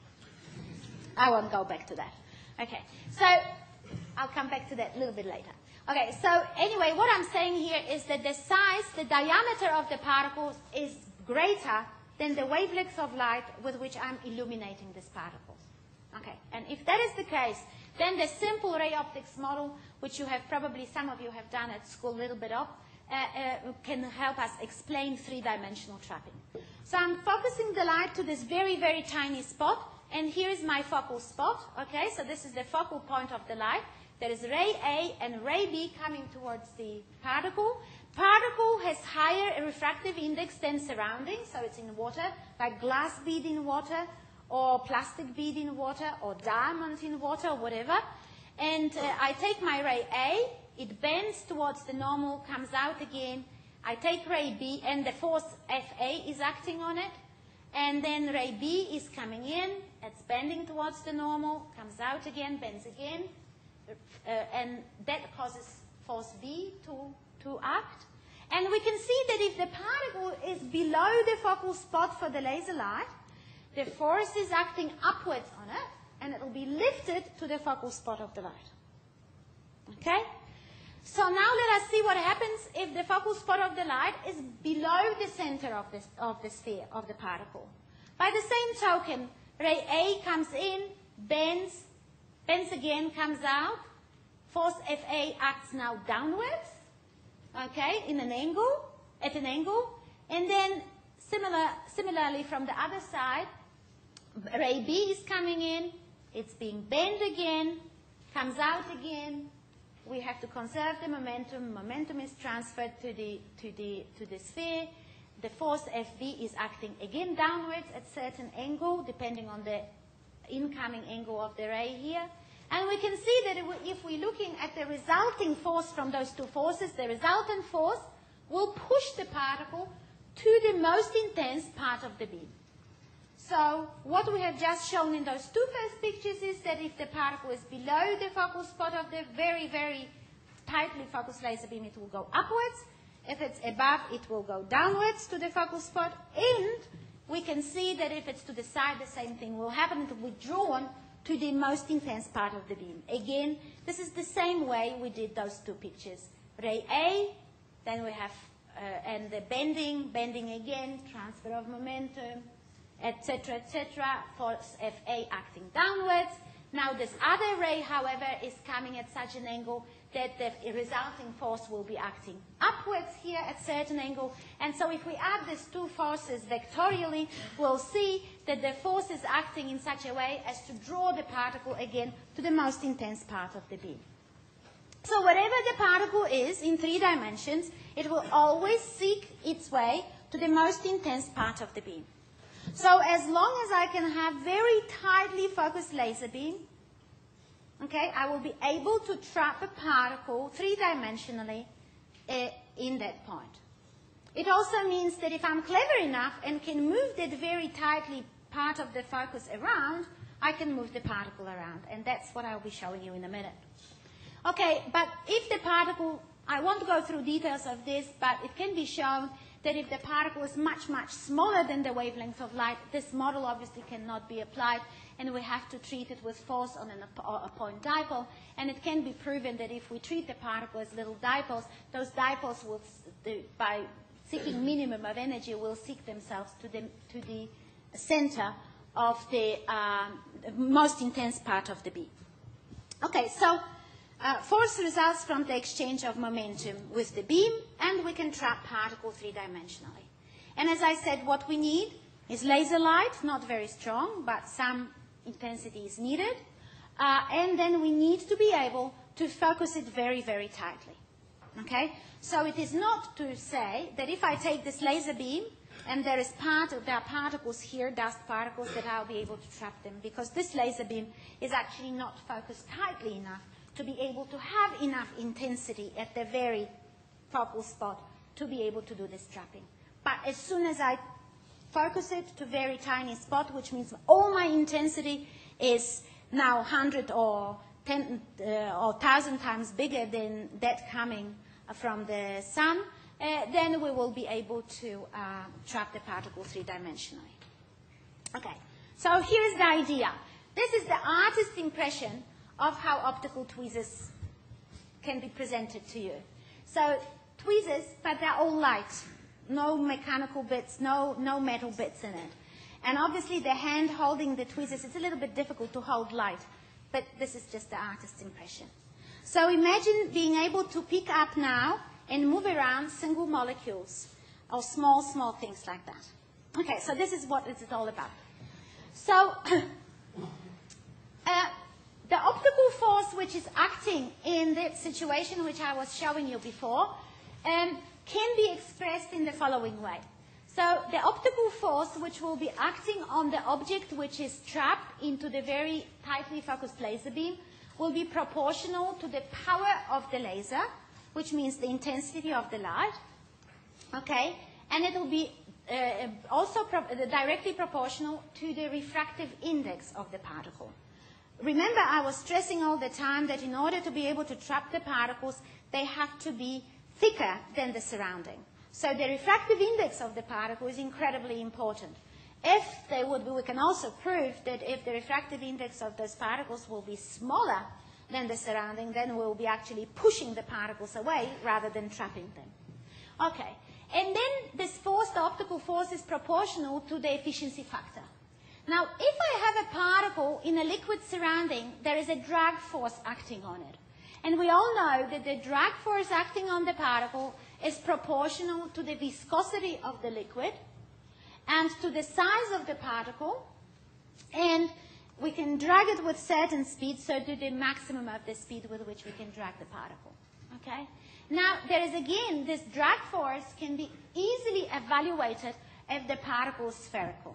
I won't go back to that. Okay, so I'll come back to that a little bit later. Okay, so anyway, what I'm saying here is that the size, the diameter of the particles is greater than the wavelength of light with which I'm illuminating these particles. Okay, and if that is the case, then the simple ray optics model, which you have probably, some of you have done at school a little bit of, uh, uh, can help us explain three-dimensional trapping. So I'm focusing the light to this very, very tiny spot, and here is my focal spot. Okay, so this is the focal point of the light. There is ray A and ray B coming towards the particle. Particle has higher refractive index than surrounding, so it's in water, like glass bead in water, or plastic bead in water, or diamond in water, or whatever. And uh, I take my ray A, it bends towards the normal, comes out again. I take ray B, and the force F A is acting on it. And then ray B is coming in, it's bending towards the normal, comes out again, bends again. Uh, and that causes force B to, to act. And we can see that if the particle is below the focal spot for the laser light, the force is acting upwards on it, and it will be lifted to the focal spot of the light. Okay? So now let us see what happens if the focal spot of the light is below the center of the, of the sphere, of the particle. By the same token, ray A comes in, bends, bends again, comes out. Force F A acts now downwards, okay, in an angle, at an angle. And then similar, similarly from the other side, ray B is coming in, it's being bent again, comes out again. We have to conserve the momentum. Momentum is transferred to the, to the, to the sphere. The force F B is acting again downwards at certain angle, depending on the incoming angle of the ray here. And we can see that if we're looking at the resulting force from those two forces, the resultant force will push the particle to the most intense part of the beam. So what we have just shown in those two first pictures is that if the particle is below the focal spot of the very, very tightly focused laser beam, it will go upwards. If it's above, it will go downwards to the focal spot. And we can see that if it's to the side, the same thing will happen. It will be drawn to the most intense part of the beam. Again, this is the same way we did those two pictures. Ray A, then we have, uh, and the bending, bending again, transfer of momentum, et cetera, et cetera, force F A acting downwards. Now this other ray, however, is coming at such an angle that the resulting force will be acting upwards here at certain angle. And so if we add these two forces vectorially, we'll see that the force is acting in such a way as to draw the particle again to the most intense part of the beam. So whatever the particle is in three dimensions, it will always seek its way to the most intense part of the beam. So as long as I can have very tightly focused laser beam, okay, I will be able to trap a particle three-dimensionally uh, in that point. It also means that if I'm clever enough and can move that very tightly part of the focus around, I can move the particle around. And that's what I'll be showing you in a minute. Okay, but if the particle, I won't go through details of this, but it can be shown that if the particle is much, much smaller than the wavelength of light, this model obviously cannot be applied, and we have to treat it with force on an, a point dipole. And it can be proven that if we treat the particle as little dipoles, those dipoles will, by seeking minimum of energy, will seek themselves to the, to the center of the um, most intense part of the beam. Okay, so Uh, force results from the exchange of momentum with the beam, and we can trap particle three-dimensionally. And as I said, what we need is laser light, not very strong, but some intensity is needed. Uh, and then we need to be able to focus it very, very tightly. Okay? So it is not to say that if I take this laser beam and there is part of, there are particles here, dust particles, that I'll be able to trap them, because this laser beam is actually not focused tightly enough to be able to have enough intensity at the very focal spot to be able to do this trapping. But as soon as I focus it to a very tiny spot, which means all my intensity is now one hundred or ten uh, or one thousand times bigger than that coming from the sun, uh, then we will be able to uh, trap the particle three-dimensionally. Okay, so here's the idea. This is the artist's impression of how optical tweezers can be presented to you. So tweezers, but they're all light. No mechanical bits, no, no metal bits in it. And obviously the hand holding the tweezers, it's a little bit difficult to hold light, but this is just the artist's impression. So imagine being able to pick up now and move around single molecules or small, small things like that. Okay, so this is what it's all about. So uh, the optical force which is acting in the situation which I was showing you before um, can be expressed in the following way. So the optical force which will be acting on the object which is trapped into the very tightly focused laser beam will be proportional to the power of the laser, which means the intensity of the light. Okay? And it will be uh, also pro directly proportional to the refractive index of the particle. Remember, I was stressing all the time that in order to be able to trap the particles, they have to be thicker than the surrounding. So the refractive index of the particle is incredibly important. If they would be, we can also prove that if the refractive index of those particles will be smaller, than the surrounding, then we'll be actually pushing the particles away rather than trapping them. Okay, and then this force, the optical force, is proportional to the efficiency factor. Now, if I have a particle in a liquid surrounding, there is a drag force acting on it. And we all know that the drag force acting on the particle is proportional to the viscosity of the liquid and to the size of the particle, and we can drag it with certain speed, so to the maximum of the speed with which we can drag the particle. Okay? Now, there is again, this drag force can be easily evaluated if the particle is spherical.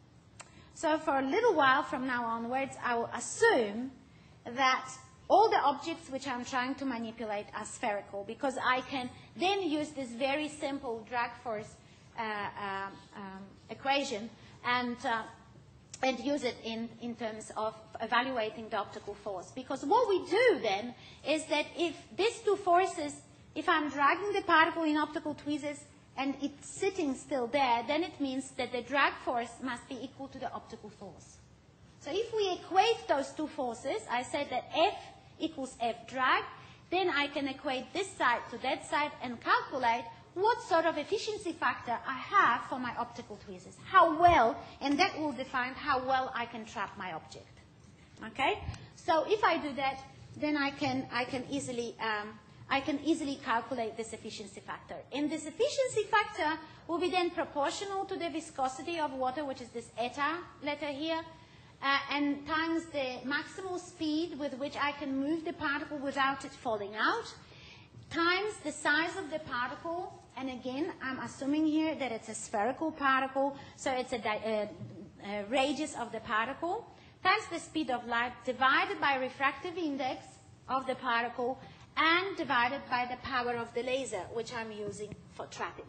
So for a little while from now onwards, I will assume that all the objects which I'm trying to manipulate are spherical, because I can then use this very simple drag force uh, uh, um, equation and, uh, and use it in, in terms of evaluating the optical force. Because what we do then is that if these two forces, if I'm dragging the particle in optical tweezers and it's sitting still there, then it means that the drag force must be equal to the optical force. So if we equate those two forces, I said that F equals F drag, then I can equate this side to that side and calculate what sort of efficiency factor I have for my optical tweezers. How well, and that will define how well I can trap my object. Okay? So if I do that, then I can, I can easily um, I can easily calculate this efficiency factor. And this efficiency factor will be then proportional to the viscosity of water, which is this eta letter here, uh, and times the maximal speed with which I can move the particle without it falling out, times the size of the particle, and again, I'm assuming here that it's a spherical particle, so it's a uh, uh, radius of the particle, times the speed of light divided by refractive index of the particle, and divided by the power of the laser, which I'm using for trapping.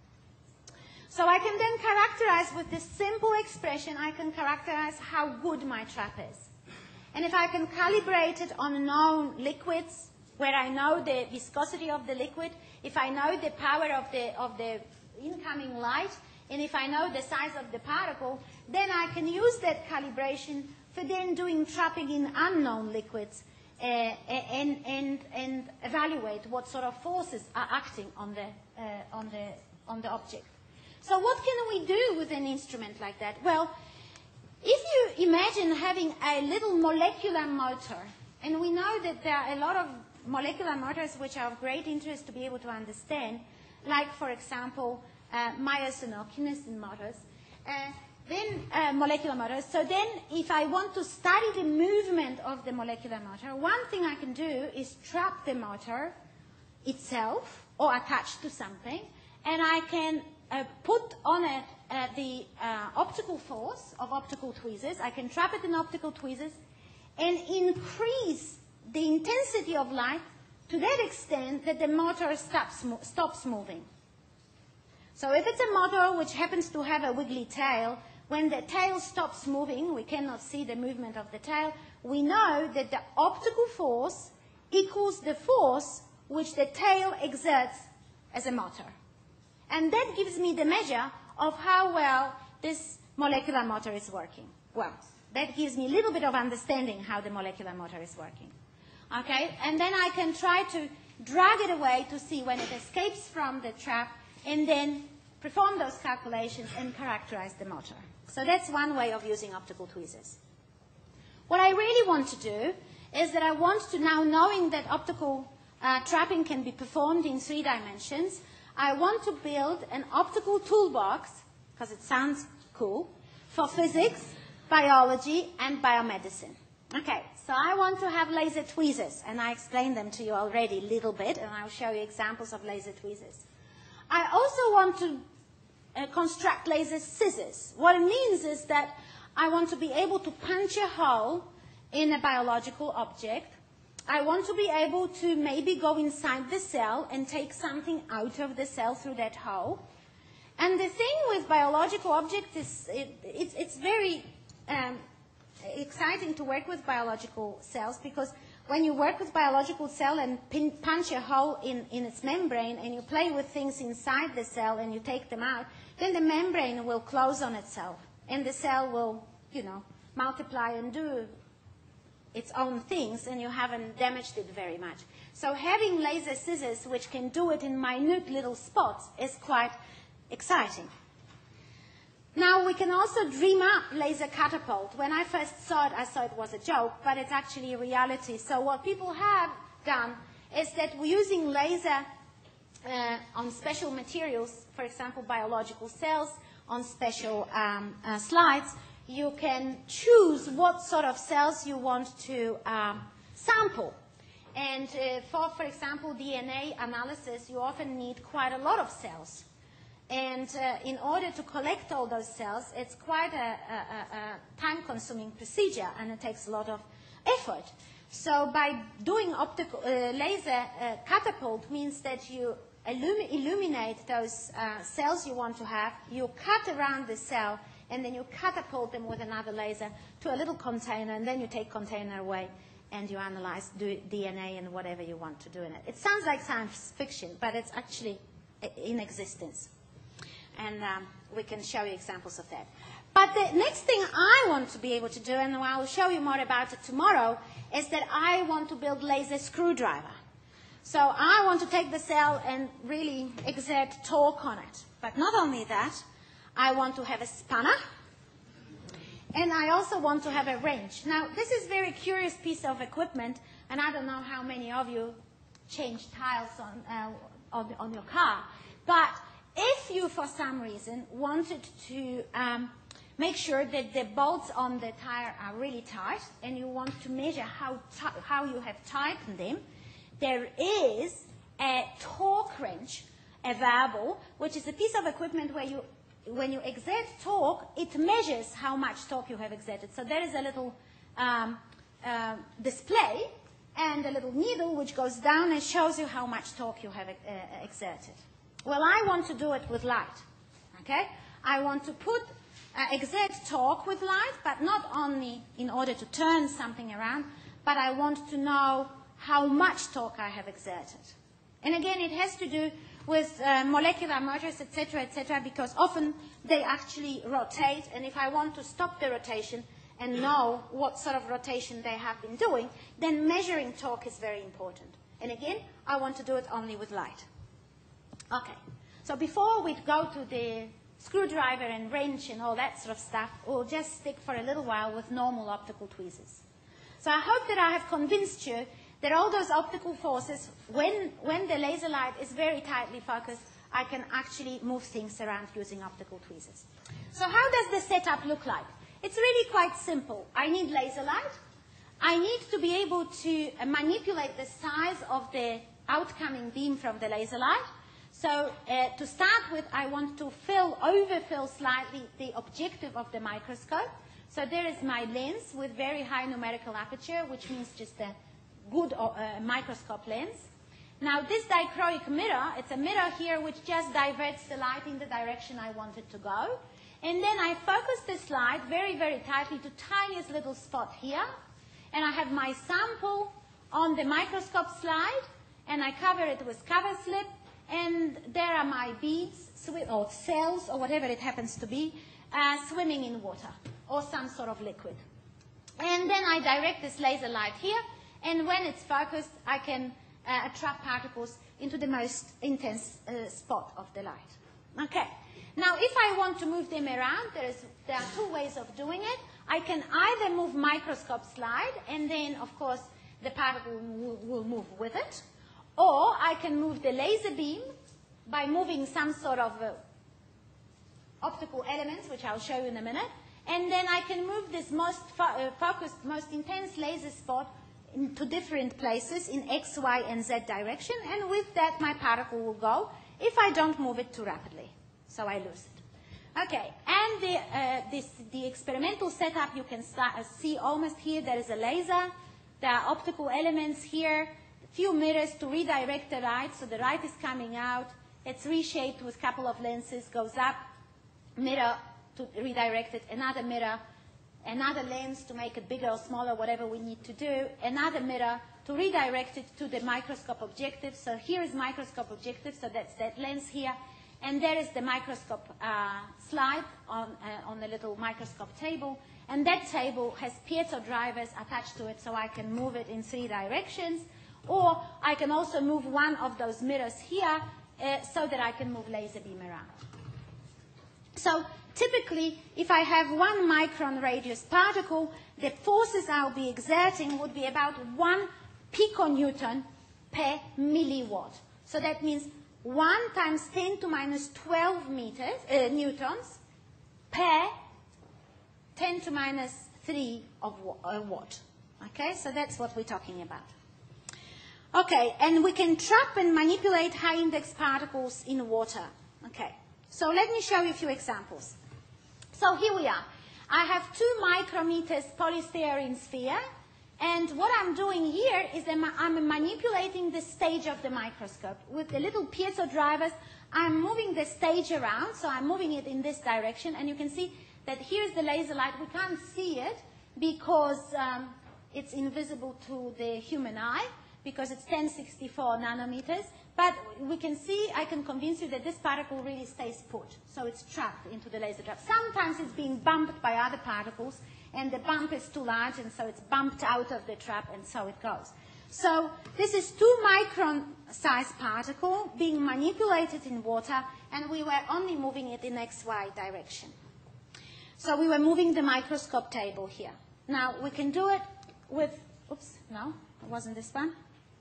So I can then characterize with this simple expression, I can characterize how good my trap is. And if I can calibrate it on known liquids, where I know the viscosity of the liquid, if I know the power of the, of the incoming light, and if I know the size of the particle, then I can use that calibration for then doing trapping in unknown liquids, Uh, and, and, and evaluate what sort of forces are acting on the, uh, on, the, on the object. So what can we do with an instrument like that? Well, if you imagine having a little molecular motor, and we know that there are a lot of molecular motors which are of great interest to be able to understand, like, for example, uh, myosin or kinesin motors, uh, Then uh, molecular motors. So then if I want to study the movement of the molecular motor, one thing I can do is trap the motor itself or attach to something, and I can uh, put on it uh, the uh, optical force of optical tweezers. I can trap it in optical tweezers and increase the intensity of light to that extent that the motor stops, stops moving. So if it's a motor which happens to have a wiggly tail, when the tail stops moving, we cannot see the movement of the tail, we know that the optical force equals the force which the tail exerts as a motor. And that gives me the measure of how well this molecular motor is working. Well, that gives me a little bit of understanding how the molecular motor is working. Okay? And then I can try to drag it away to see when it escapes from the trap, and then perform those calculations and characterize the motor. So that's one way of using optical tweezers. What I really want to do is that I want to, now knowing that optical uh, trapping can be performed in three dimensions, I want to build an optical toolbox, because it sounds cool, for physics, biology, and biomedicine. Okay, so I want to have laser tweezers, and I explained them to you already a little bit, and I'll show you examples of laser tweezers. I also want to uh, construct laser scissors. What it means is that I want to be able to punch a hole in a biological object. I want to be able to maybe go inside the cell and take something out of the cell through that hole. And the thing with biological objects is it, it's, it's very um, exciting to work with biological cells, because when you work with biological cell and pin, punch a hole in, in its membrane and you play with things inside the cell and you take them out, then the membrane will close on itself and the cell will, you know, multiply and do its own things, and you haven't damaged it very much. So having laser scissors which can do it in minute little spots is quite exciting. Now, we can also dream up laser catapult. When I first saw it, I thought it was a joke, but it's actually a reality. So what people have done is that we're using laser uh, on special materials, for example, biological cells, on special um, uh, slides. You can choose what sort of cells you want to um, sample. And uh, for, for example, D N A analysis, you often need quite a lot of cells. And uh, in order to collect all those cells, it's quite a, a, a time-consuming procedure, and it takes a lot of effort. So by doing optical uh, laser uh, catapult means that you illumi illuminate those uh, cells you want to have, you cut around the cell, and then you catapult them with another laser to a little container, and then you take container away, and you analyze D N A and whatever you want to do in it. It sounds like science fiction, but it's actually in existence. And um, we can show you examples of that. But the next thing I want to be able to do, and I'll show you more about it tomorrow, is that I want to build laser screwdriver. So I want to take the cell and really exert torque on it. But not only that, I want to have a spanner, and I also want to have a wrench. Now, this is a very curious piece of equipment, and I don't know how many of you change tires on, uh, on, on your car. But if you, for some reason, wanted to um, make sure that the bolts on the tire are really tight, and you want to measure how, how you have tightened them, there is a torque wrench available, which is a piece of equipment where you, when you exert torque, it measures how much torque you have exerted. So there is a little um, uh, display and a little needle which goes down and shows you how much torque you have uh, exerted. Well, I want to do it with light, okay? I want to put, uh, exert torque with light, but not only in order to turn something around, but I want to know how much torque I have exerted. And again, it has to do with uh, molecular motors, et cetera, et cetera, because often they actually rotate, and if I want to stop the rotation and know what sort of rotation they have been doing, then measuring torque is very important. And again, I want to do it only with light. Okay, so before we go to the screwdriver and wrench and all that sort of stuff, we'll just stick for a little while with normal optical tweezers. So I hope that I have convinced you that all those optical forces, when, when the laser light is very tightly focused, I can actually move things around using optical tweezers. So how does the setup look like? It's really quite simple. I need laser light. I need to be able to manipulate the size of the outcoming beam from the laser light. So uh, to start with, I want to fill, overfill slightly the objective of the microscope. So there is my lens with very high numerical aperture, which means just a good uh, microscope lens. Now this dichroic mirror, it's a mirror here which just diverts the light in the direction I want it to go. And then I focus this light very, very tightly to tiniest little spot here. And I have my sample on the microscope slide, and I cover it with cover slip. And there are my beads, or cells, or whatever it happens to be, uh, swimming in water, or some sort of liquid. And then I direct this laser light here, and when it's focused, I can uh, trap particles into the most intense uh, spot of the light. Okay. Now, if I want to move them around, there, is, there are two ways of doing it. I can either move microscope slide, and then, of course, the particle will, will move with it. Or I can move the laser beam by moving some sort of uh, optical elements, which I'll show you in a minute. And then I can move this most fo uh, focused, most intense laser spot into different places in X, Y, and Z direction. And with that, my particle will go if I don't move it too rapidly. So I lose it. Okay, and the, uh, this, the experimental setup, you can start, uh, see almost here, there is a laser. There are optical elements here. Few mirrors to redirect the light, so the light is coming out. It's reshaped with a couple of lenses, goes up, mirror to redirect it, another mirror, another lens to make it bigger or smaller, whatever we need to do, another mirror to redirect it to the microscope objective. So here is microscope objective, so that's that lens here. And there is the microscope uh, slide on, uh, on the little microscope table. and that table has piezo drivers attached to it, so I can move it in three directions. Or I can also move one of those mirrors here uh, so that I can move laser beam around. So typically, if I have one micron radius particle, the forces I'll be exerting would be about one piconewton per milliwatt. So that means one times ten to minus twelve meters, uh, newtons per ten to minus three of a watt. Okay, so that's what we're talking about. Okay, and we can trap and manipulate high-index particles in water. Okay, so let me show you a few examples. So here we are. I have two micrometers polystyrene sphere, and what I'm doing here is I'm manipulating the stage of the microscope. With the little piezo drivers, I'm moving the stage around, so I'm moving it in this direction, and you can see that here's the laser light. We can't see it because um, it's invisible to the human eye, because it's ten sixty-four nanometers, but we can see, I can convince you that this particle really stays put, so it's trapped into the laser trap. Sometimes it's being bumped by other particles, and the bump is too large, and so it's bumped out of the trap, and so it goes. So this is two micron size particle being manipulated in water, and we were only moving it in X Y direction. So we were moving the microscope table here. Now we can do it with, oops, no, it wasn't this one.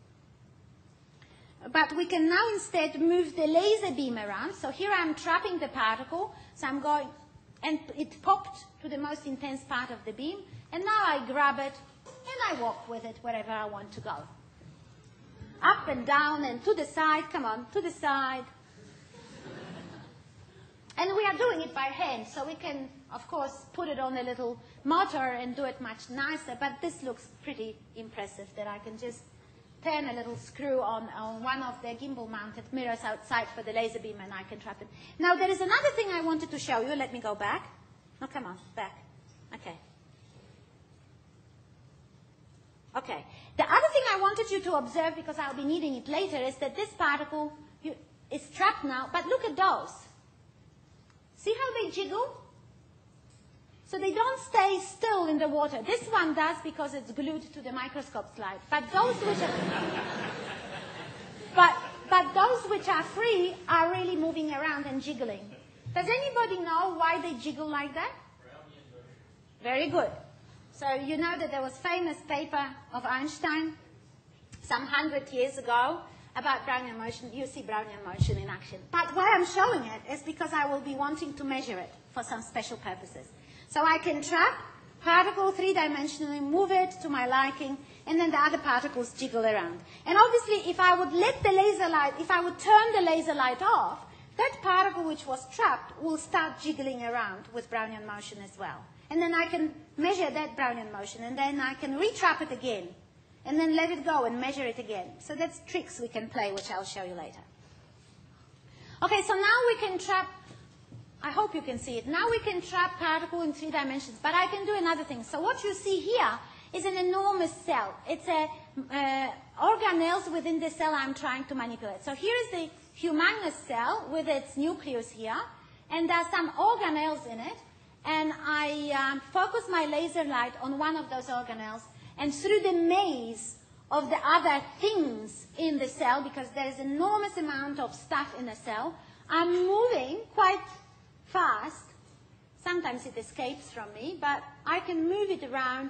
But we can now instead move the laser beam around. So here I'm trapping the particle. So I'm going, and it popped to the most intense part of the beam. And now I grab it, and I walk with it wherever I want to go. Up and down and to the side. Come on, to the side. And we are doing it by hand. So we can, of course, put it on a little motor and do it much nicer. But this looks pretty impressive that I can just turn a little screw on, on one of the gimbal-mounted mirrors outside for the laser beam, and I can trap it. Now, there is another thing I wanted to show you. Let me go back. Oh, come on, back. Okay. Okay. The other thing I wanted you to observe, because I'll be needing it later, is that this particle you, is trapped now, but look at those. See how they jiggle? So they don't stay still in the water. This one does because it's glued to the microscope slide. But those which are, but, but those which are free are really moving around and jiggling. Does anybody know why they jiggle like that? Very good. So you know that there was a famous paper of Einstein some hundred years ago about Brownian motion. You see Brownian motion in action. But why I'm showing it is because I will be wanting to measure it for some special purposes. So I can trap particle three-dimensionally, move it to my liking, and then the other particles jiggle around. And obviously, if I would let the laser light, if I would turn the laser light off, that particle which was trapped will start jiggling around with Brownian motion as well. And then I can measure that Brownian motion, and then I can retrap it again, and then let it go and measure it again. So that's tricks we can play, which I'll show you later. Okay, so now we can trap, I hope you can see it. Now we can trap particle in three dimensions, but I can do another thing. So what you see here is an enormous cell. It's a uh, organelles within the cell I'm trying to manipulate. So here is the humongous cell with its nucleus here, and there are some organelles in it, and I um, focus my laser light on one of those organelles, and through the maze of the other things in the cell, because there is an enormous amount of stuff in the cell, I'm moving quite fast. Sometimes it escapes from me, but I can move it around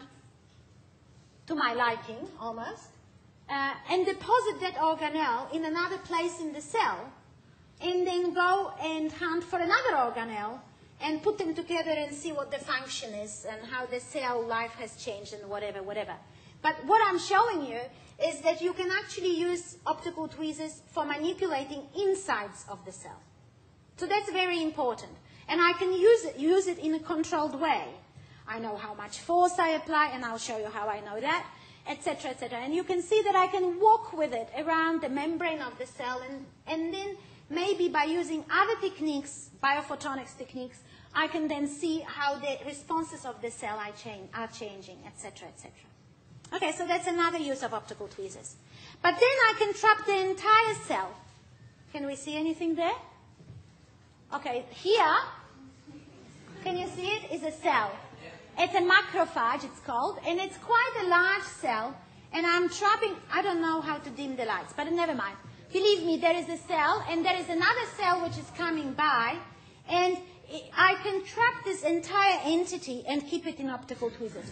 to my liking, almost, uh, and deposit that organelle in another place in the cell, and then go and hunt for another organelle and put them together and see what the function is and how the cell life has changed and whatever, whatever. But what I'm showing you is that you can actually use optical tweezers for manipulating insides of the cell. So that's very important. And I can use it, use it in a controlled way. I know how much force I apply, and I'll show you how I know that, et cetera, et cetera. And you can see that I can walk with it around the membrane of the cell, and, and then maybe by using other techniques, biophotonics techniques, I can then see how the responses of the cell are, change, are changing, et cetera, et cetera. Okay, so that's another use of optical tweezers. But then I can trap the entire cell. Can we see anything there? Okay, here, can you see it, is a cell. It's a macrophage, it's called, and it's quite a large cell. And I'm trapping, I don't know how to dim the lights, but never mind. Believe me, there is a cell, and there is another cell which is coming by, and I can trap this entire entity and keep it in optical tweezers.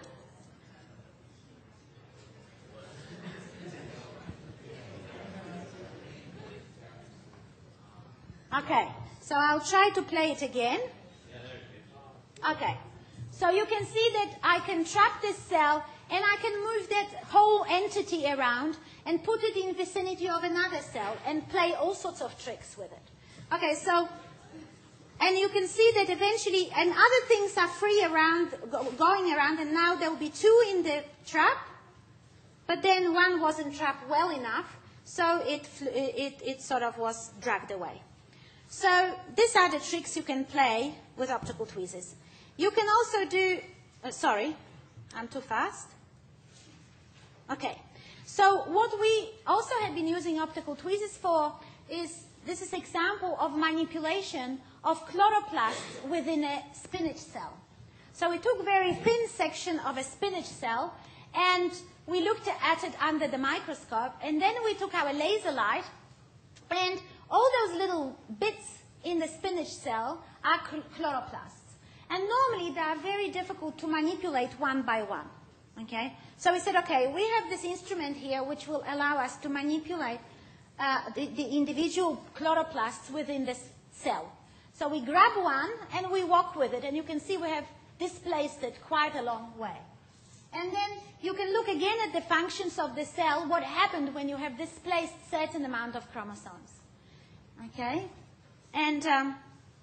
Okay, so I'll try to play it again. Okay, so you can see that I can trap this cell, and I can move that whole entity around and put it in the vicinity of another cell and play all sorts of tricks with it. Okay, so, and you can see that eventually, and other things are free around, going around, and now there will be two in the trap, but then one wasn't trapped well enough, so it, it, it sort of was dragged away. So these are the tricks you can play with optical tweezers. You can also do, uh, sorry, I'm too fast. Okay, so what we also have been using optical tweezers for is, this is an example of manipulation of chloroplasts within a spinach cell. So we took a very thin section of a spinach cell, and we looked at it under the microscope, and then we took our laser light, and all those little bits in the spinach cell are chloroplasts. And normally they are very difficult to manipulate one by one. Okay? So we said, okay, we have this instrument here which will allow us to manipulate uh, the, the individual chloroplasts within this cell. So we grab one and we walk with it, and you can see we have displaced it quite a long way. And then you can look again at the functions of the cell, what happened when you have displaced certain amount of chromosomes. Okay? And, um,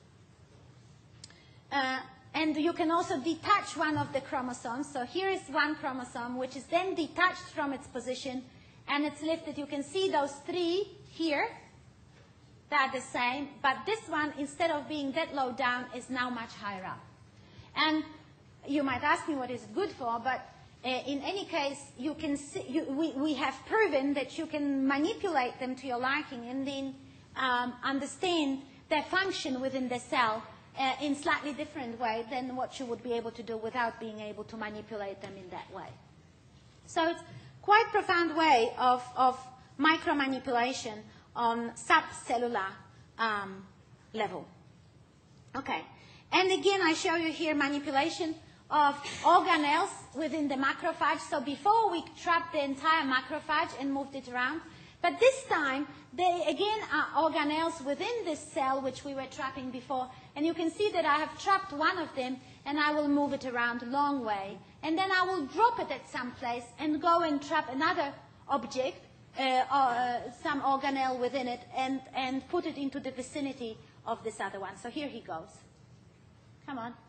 uh, and you can also detach one of the chromosomes. So here is one chromosome, which is then detached from its position, and it's lifted. You can see those three here. They're the same, but this one, instead of being that low down, is now much higher up. And you might ask me what is it good for, but uh, in any case, you can see, you, we, we have proven that you can manipulate them to your liking and then um, understand their function within the cell uh, in slightly different way than what you would be able to do without being able to manipulate them in that way. So it's quite a profound way of, of micromanipulation on subcellular um, level. Okay. And again, I show you here manipulation of organelles within the macrophage. So before we trapped the entire macrophage and moved it around. But this time, they again are organelles within this cell which we were trapping before. And you can see that I have trapped one of them, and I will move it around a long way. And then I will drop it at some place and go and trap another object, uh, or uh, some organelle within it, and, and put it into the vicinity of this other one. So here he goes. Come on.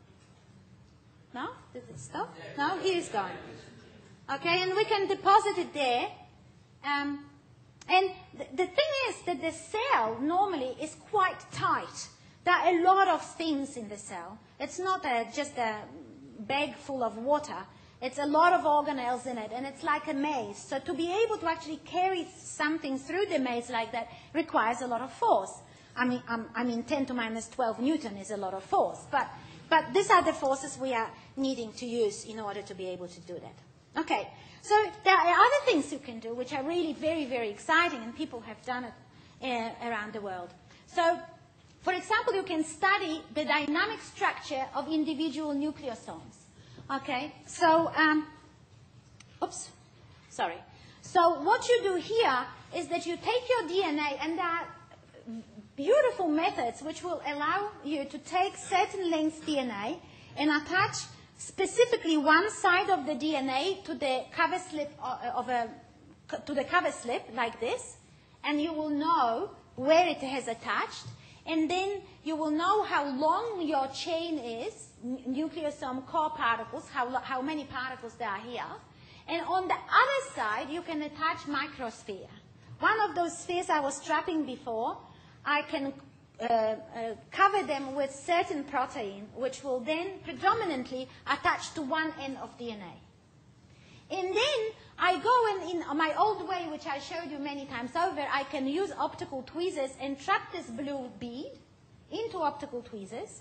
No? Did it stop? No? Here it's going. Okay, and we can deposit it there. Um, and the, the thing is that the cell normally is quite tight. There are a lot of things in the cell. It's not a, just a bag full of water. It's a lot of organelles in it, and it's like a maze. So to be able to actually carry something through the maze like that requires a lot of force. I mean, um, I mean ten to minus twelve Newton is a lot of force. But, but these are the forces we are needing to use in order to be able to do that. Okay, so there are other things you can do which are really very, very exciting, and people have done it uh, around the world. So, for example, you can study the dynamic structure of individual nucleosomes. Okay, so, um, oops, sorry. So what you do here is that you take your D N A, and there are beautiful methods which will allow you to take certain length D N A and attach specifically one side of the D N A to the cover slip of a, to the cover slip like this, and you will know where it has attached, and then you will know how long your chain is, nucleosome core particles, how, how many particles there are here. And on the other side, you can attach microsphere. One of those spheres I was trapping before, I can uh, uh, cover them with certain protein, which will then predominantly attach to one end of D N A. And then I go and in my old way, which I showed you many times over, I can use optical tweezers and trap this blue bead into optical tweezers.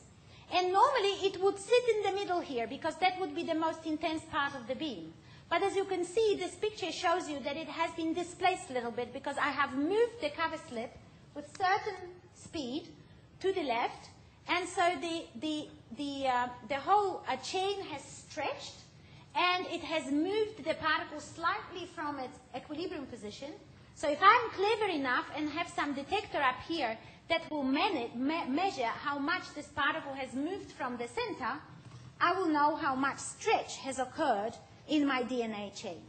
And normally it would sit in the middle here because that would be the most intense part of the beam. But as you can see, this picture shows you that it has been displaced a little bit because I have moved the cover slip with certain speed to the left, and so the, the, the, uh, the whole uh, chain has stretched, and it has moved the particle slightly from its equilibrium position. So if I'm clever enough and have some detector up here that will me measure how much this particle has moved from the center, I will know how much stretch has occurred in my D N A chain.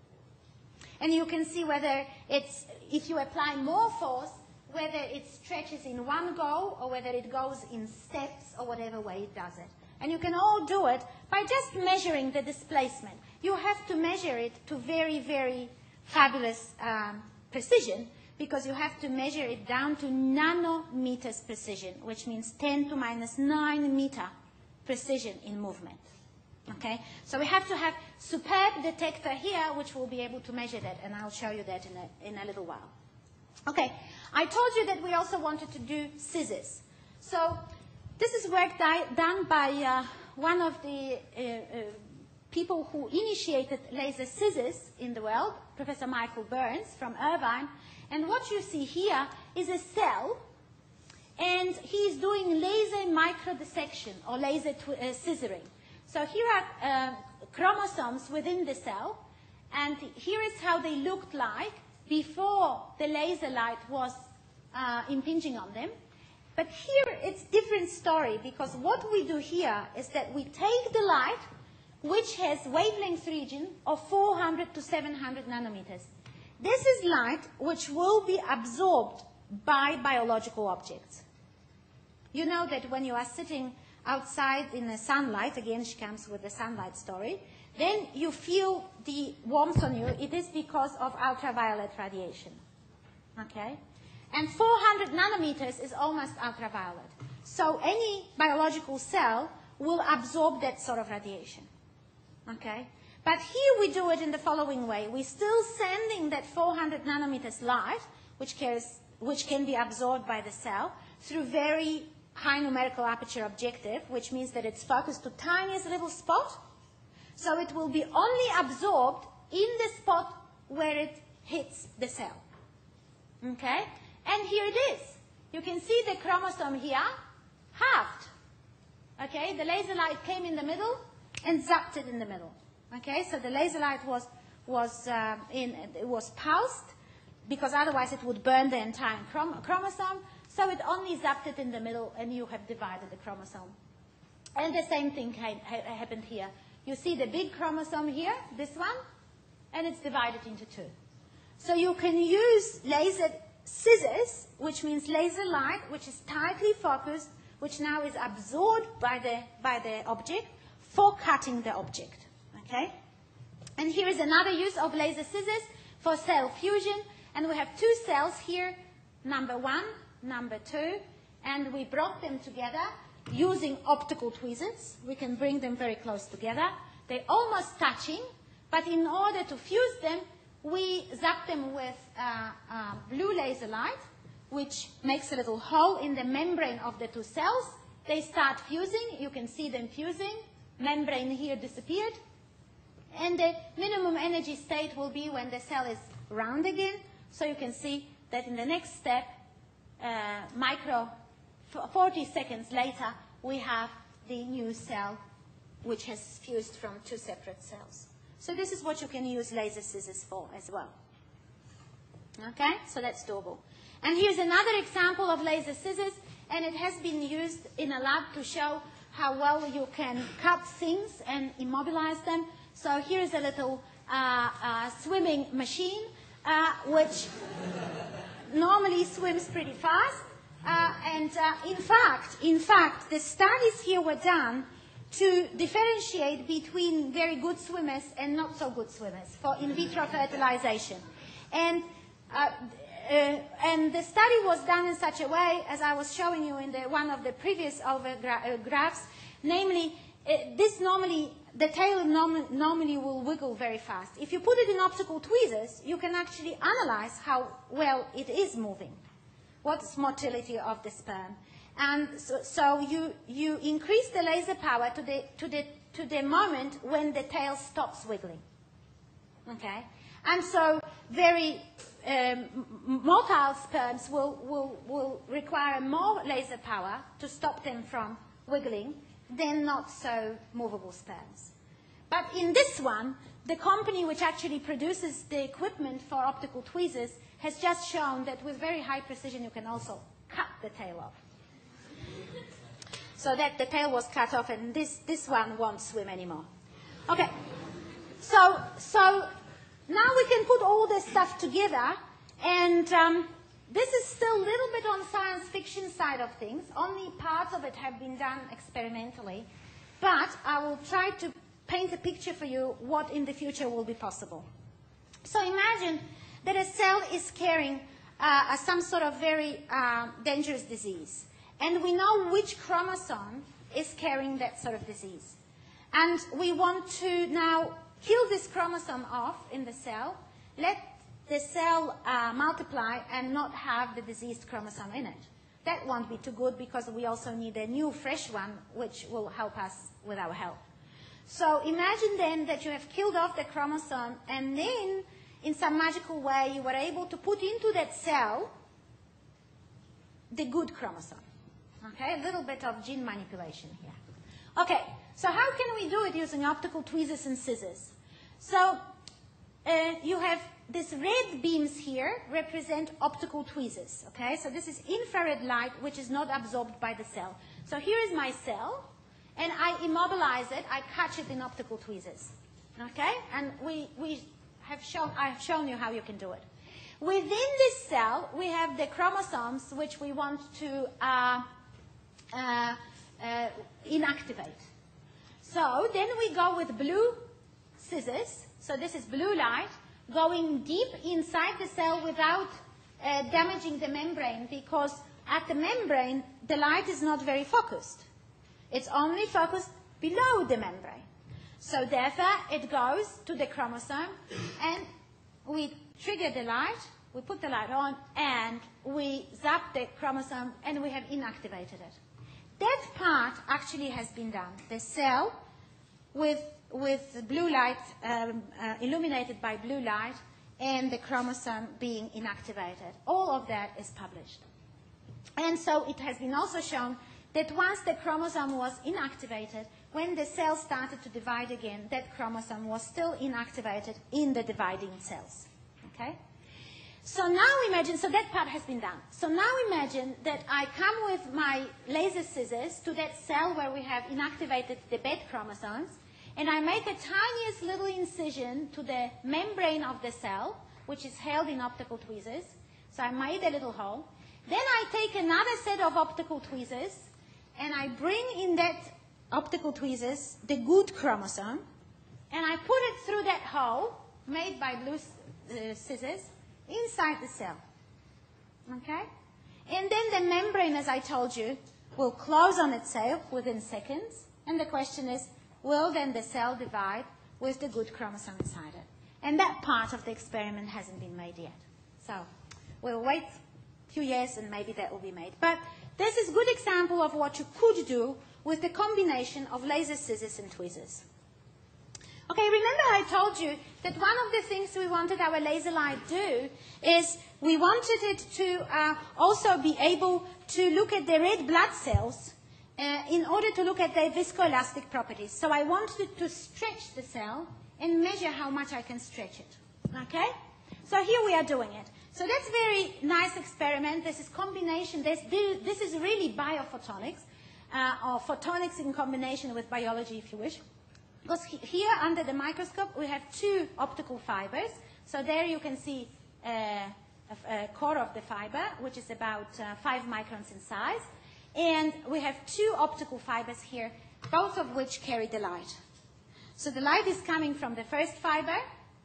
And you can see whether it's, if you apply more force, whether it stretches in one go or whether it goes in steps or whatever way it does it. And you can all do it by just measuring the displacement. You have to measure it to very, very fabulous um, precision because you have to measure it down to nanometers precision, which means ten to minus nine meter precision in movement. Okay? So we have to have superb detector here which will be able to measure that, and I'll show you that in a, in a little while. Okay, I told you that we also wanted to do scissors. So this is work done by uh, one of the uh, uh, people who initiated laser scissors in the world, Professor Michael Burns from Irvine. And what you see here is a cell, and he's doing laser microdissection or laser uh, scissoring. So here are uh, chromosomes within the cell, and here is how they looked like before the laser light was uh, impinging on them. But here it's a different story, because what we do here is that we take the light, which has wavelength region of four hundred to seven hundred nanometers. This is light which will be absorbed by biological objects. You know that when you are sitting outside in the sunlight, again she comes with the sunlight story, then you feel the warmth on you. It is because of ultraviolet radiation. Okay? And four hundred nanometers is almost ultraviolet. So any biological cell will absorb that sort of radiation. Okay? But here we do it in the following way. We're still sending that four hundred nanometers light, which, cares, which can be absorbed by the cell, through very high numerical aperture objective, which means that it's focused to tiniest little spot. So it will be only absorbed in the spot where it hits the cell. Okay? And here it is. You can see the chromosome here, halved. Okay? The laser light came in the middle and zapped it in the middle. Okay? So the laser light was, was, uh, in, it was pulsed, because otherwise it would burn the entire chrom chromosome. So it only zapped it in the middle, and you have divided the chromosome. And the same thing ha ha happened here. You see the big chromosome here, this one, and it's divided into two. So you can use laser scissors, which means laser light, which is tightly focused, which now is absorbed by the, by the object, for cutting the object. Okay? And here is another use of laser scissors for cell fusion. And we have two cells here, number one, number two, and we brought them together using optical tweezers. We can bring them very close together. They're almost touching, but in order to fuse them, we zap them with uh, uh, blue laser light, which makes a little hole in the membrane of the two cells. They start fusing. You can see them fusing. Membrane here disappeared. And the minimum energy state will be when the cell is round again. So you can see that in the next step, uh, micro, forty seconds later, we have the new cell, which has fused from two separate cells. So this is what you can use laser scissors for as well. Okay, so that's doable. And here's another example of laser scissors, and it has been used in a lab to show how well you can cut things and immobilize them. So here's a little uh, uh, swimming machine, uh, which normally swims pretty fast. Uh, and uh, in fact, in fact, the studies here were done to differentiate between very good swimmers and not so good swimmers for in vitro fertilization. And, uh, uh, and the study was done in such a way, as I was showing you in the, one of the previous over gra uh, graphs, namely, uh, this normally, the tail norm normally will wiggle very fast. If you put it in optical tweezers, you can actually analyze how well it is moving. What's motility of the sperm? And so, so you, you increase the laser power to the, to, the, to the moment when the tail stops wiggling. Okay? And so very um, motile sperms will, will, will require more laser power to stop them from wiggling than not so movable sperms. But in this one, the company which actually produces the equipment for optical tweezers has just shown that with very high precision you can also cut the tail off. So that the tail was cut off and this, this one won't swim anymore. Okay, so, so now we can put all this stuff together, and um, this is still a little bit on science fiction side of things. Only parts of it have been done experimentally. But I will try to paint a picture for you what in the future will be possible. So imagine that a cell is carrying uh, some sort of very uh, dangerous disease. And we know which chromosome is carrying that sort of disease. And we want to now kill this chromosome off in the cell, let the cell uh, multiply and not have the diseased chromosome in it. That won't be too good because we also need a new fresh one which will help us with our health. So imagine then that you have killed off the chromosome and then in some magical way you were able to put into that cell the good chromosome. Okay, a little bit of gene manipulation here. Okay, so how can we do it using optical tweezers and scissors? So uh, you have these red beams here represent optical tweezers. Okay, so this is infrared light which is not absorbed by the cell. So here is my cell, and I immobilize it. I catch it in optical tweezers. Okay, and we we have shown I have shown you how you can do it. Within this cell, we have the chromosomes which we want to uh, uh, uh, inactivate. So then we go with blue scissors. So this is blue light going deep inside the cell without uh, damaging the membrane, because at the membrane the light is not very focused. It's only focused below the membrane. So therefore it goes to the chromosome and we trigger the light, we put the light on, and we zap the chromosome and we have inactivated it. That part actually has been done. The cell with, with blue light, um, uh, illuminated by blue light, and the chromosome being inactivated. All of that is published. And so it has been also shown that once the chromosome was inactivated, when the cell started to divide again, that chromosome was still inactivated in the dividing cells. Okay? So now imagine, so that part has been done. So now imagine that I come with my laser scissors to that cell where we have inactivated the bad chromosomes, and I make a tiniest little incision to the membrane of the cell, which is held in optical tweezers. So I made a little hole. Then I take another set of optical tweezers, and I bring in that optical tweezers the good chromosome, and I put it through that hole made by blue uh, scissors inside the cell. Okay? And then the membrane, as I told you, will close on itself within seconds. And the question is, will then the cell divide with the good chromosome inside it? And that part of the experiment hasn't been made yet. So we'll wait a few years and maybe that will be made. But this is a good example of what you could do with the combination of laser scissors and tweezers. Okay, remember I told you that one of the things we wanted our laser light to do is we wanted it to uh, also be able to look at the red blood cells uh, in order to look at their viscoelastic properties. So I wanted to stretch the cell and measure how much I can stretch it. Okay? So here we are doing it. So that's a very nice experiment. This is combination. This, this is really biophotonics, uh, or photonics in combination with biology, if you wish. Because here, under the microscope, we have two optical fibers. So there you can see uh, a, a core of the fiber, which is about uh, five microns in size. And we have two optical fibers here, both of which carry the light. So the light is coming from the first fiber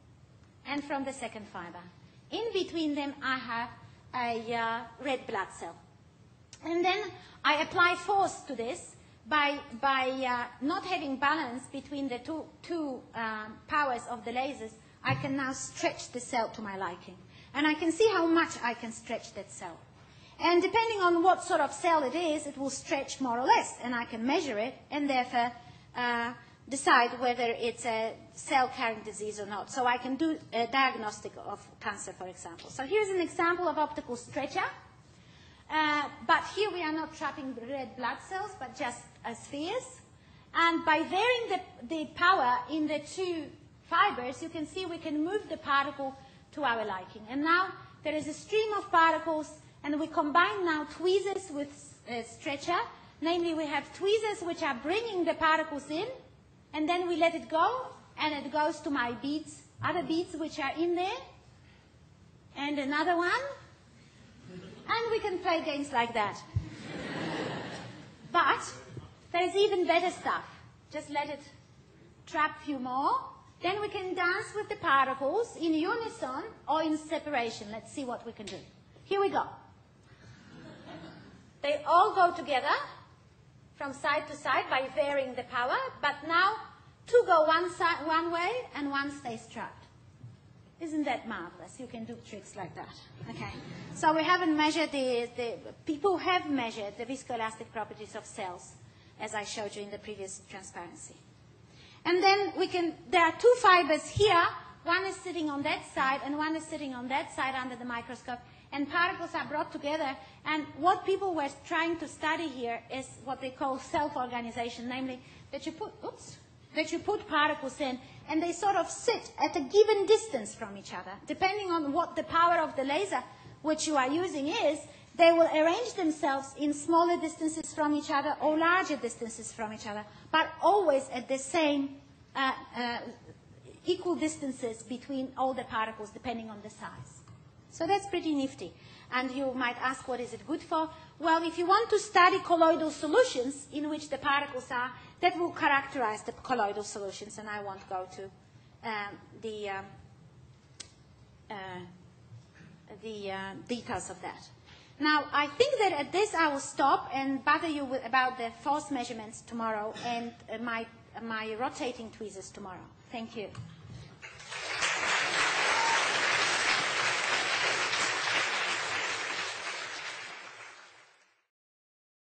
and from the second fiber. In between them, I have a uh, red blood cell. And then I apply force to this. By, by uh, not having balance between the two, two um, powers of the lasers, I can now stretch the cell to my liking. And I can see how much I can stretch that cell. And depending on what sort of cell it is, it will stretch more or less, and I can measure it, and therefore uh, decide whether it's a cell-carrying disease or not. So I can do a diagnostic of cancer, for example. So here's an example of optical stretcher. Uh, but here we are not trapping red blood cells, but just uh, spheres. And by varying the, the power in the two fibers, you can see we can move the particle to our liking. And now there is a stream of particles, and we combine now tweezers with uh, stretcher. Namely, we have tweezers which are bringing the particles in, and then we let it go, and it goes to my beads, other beads which are in there, and another one. And we can play games like that. But there's even better stuff. Just let it trap a few more. Then we can dance with the particles in unison or in separation. Let's see what we can do. Here we go. They all go together from side to side by varying the power. But now two go one, side, one way and one stays trapped. Isn't that marvelous? You can do tricks like that. Okay. So we haven't measured the, the, people have measured the viscoelastic properties of cells, as I showed you in the previous transparency. And then we can, there are two fibers here. One is sitting on that side and one is sitting on that side under the microscope. And particles are brought together. And what people were trying to study here is what they call self-organization, namely that you put, oops, that you put particles in, and they sort of sit at a given distance from each other. Depending on what the power of the laser which you are using is, they will arrange themselves in smaller distances from each other or larger distances from each other, but always at the same uh, uh, equal distances between all the particles, depending on the size. So that's pretty nifty. And you might ask, what is it good for? Well, if you want to study colloidal solutions in which the particles are, that will characterize the colloidal solutions, and I won't go to um, the, um, uh, the uh, details of that. Now, I think that at this I will stop and bother you with, about the force measurements tomorrow and uh, my, uh, my rotating tweezers tomorrow. Thank you.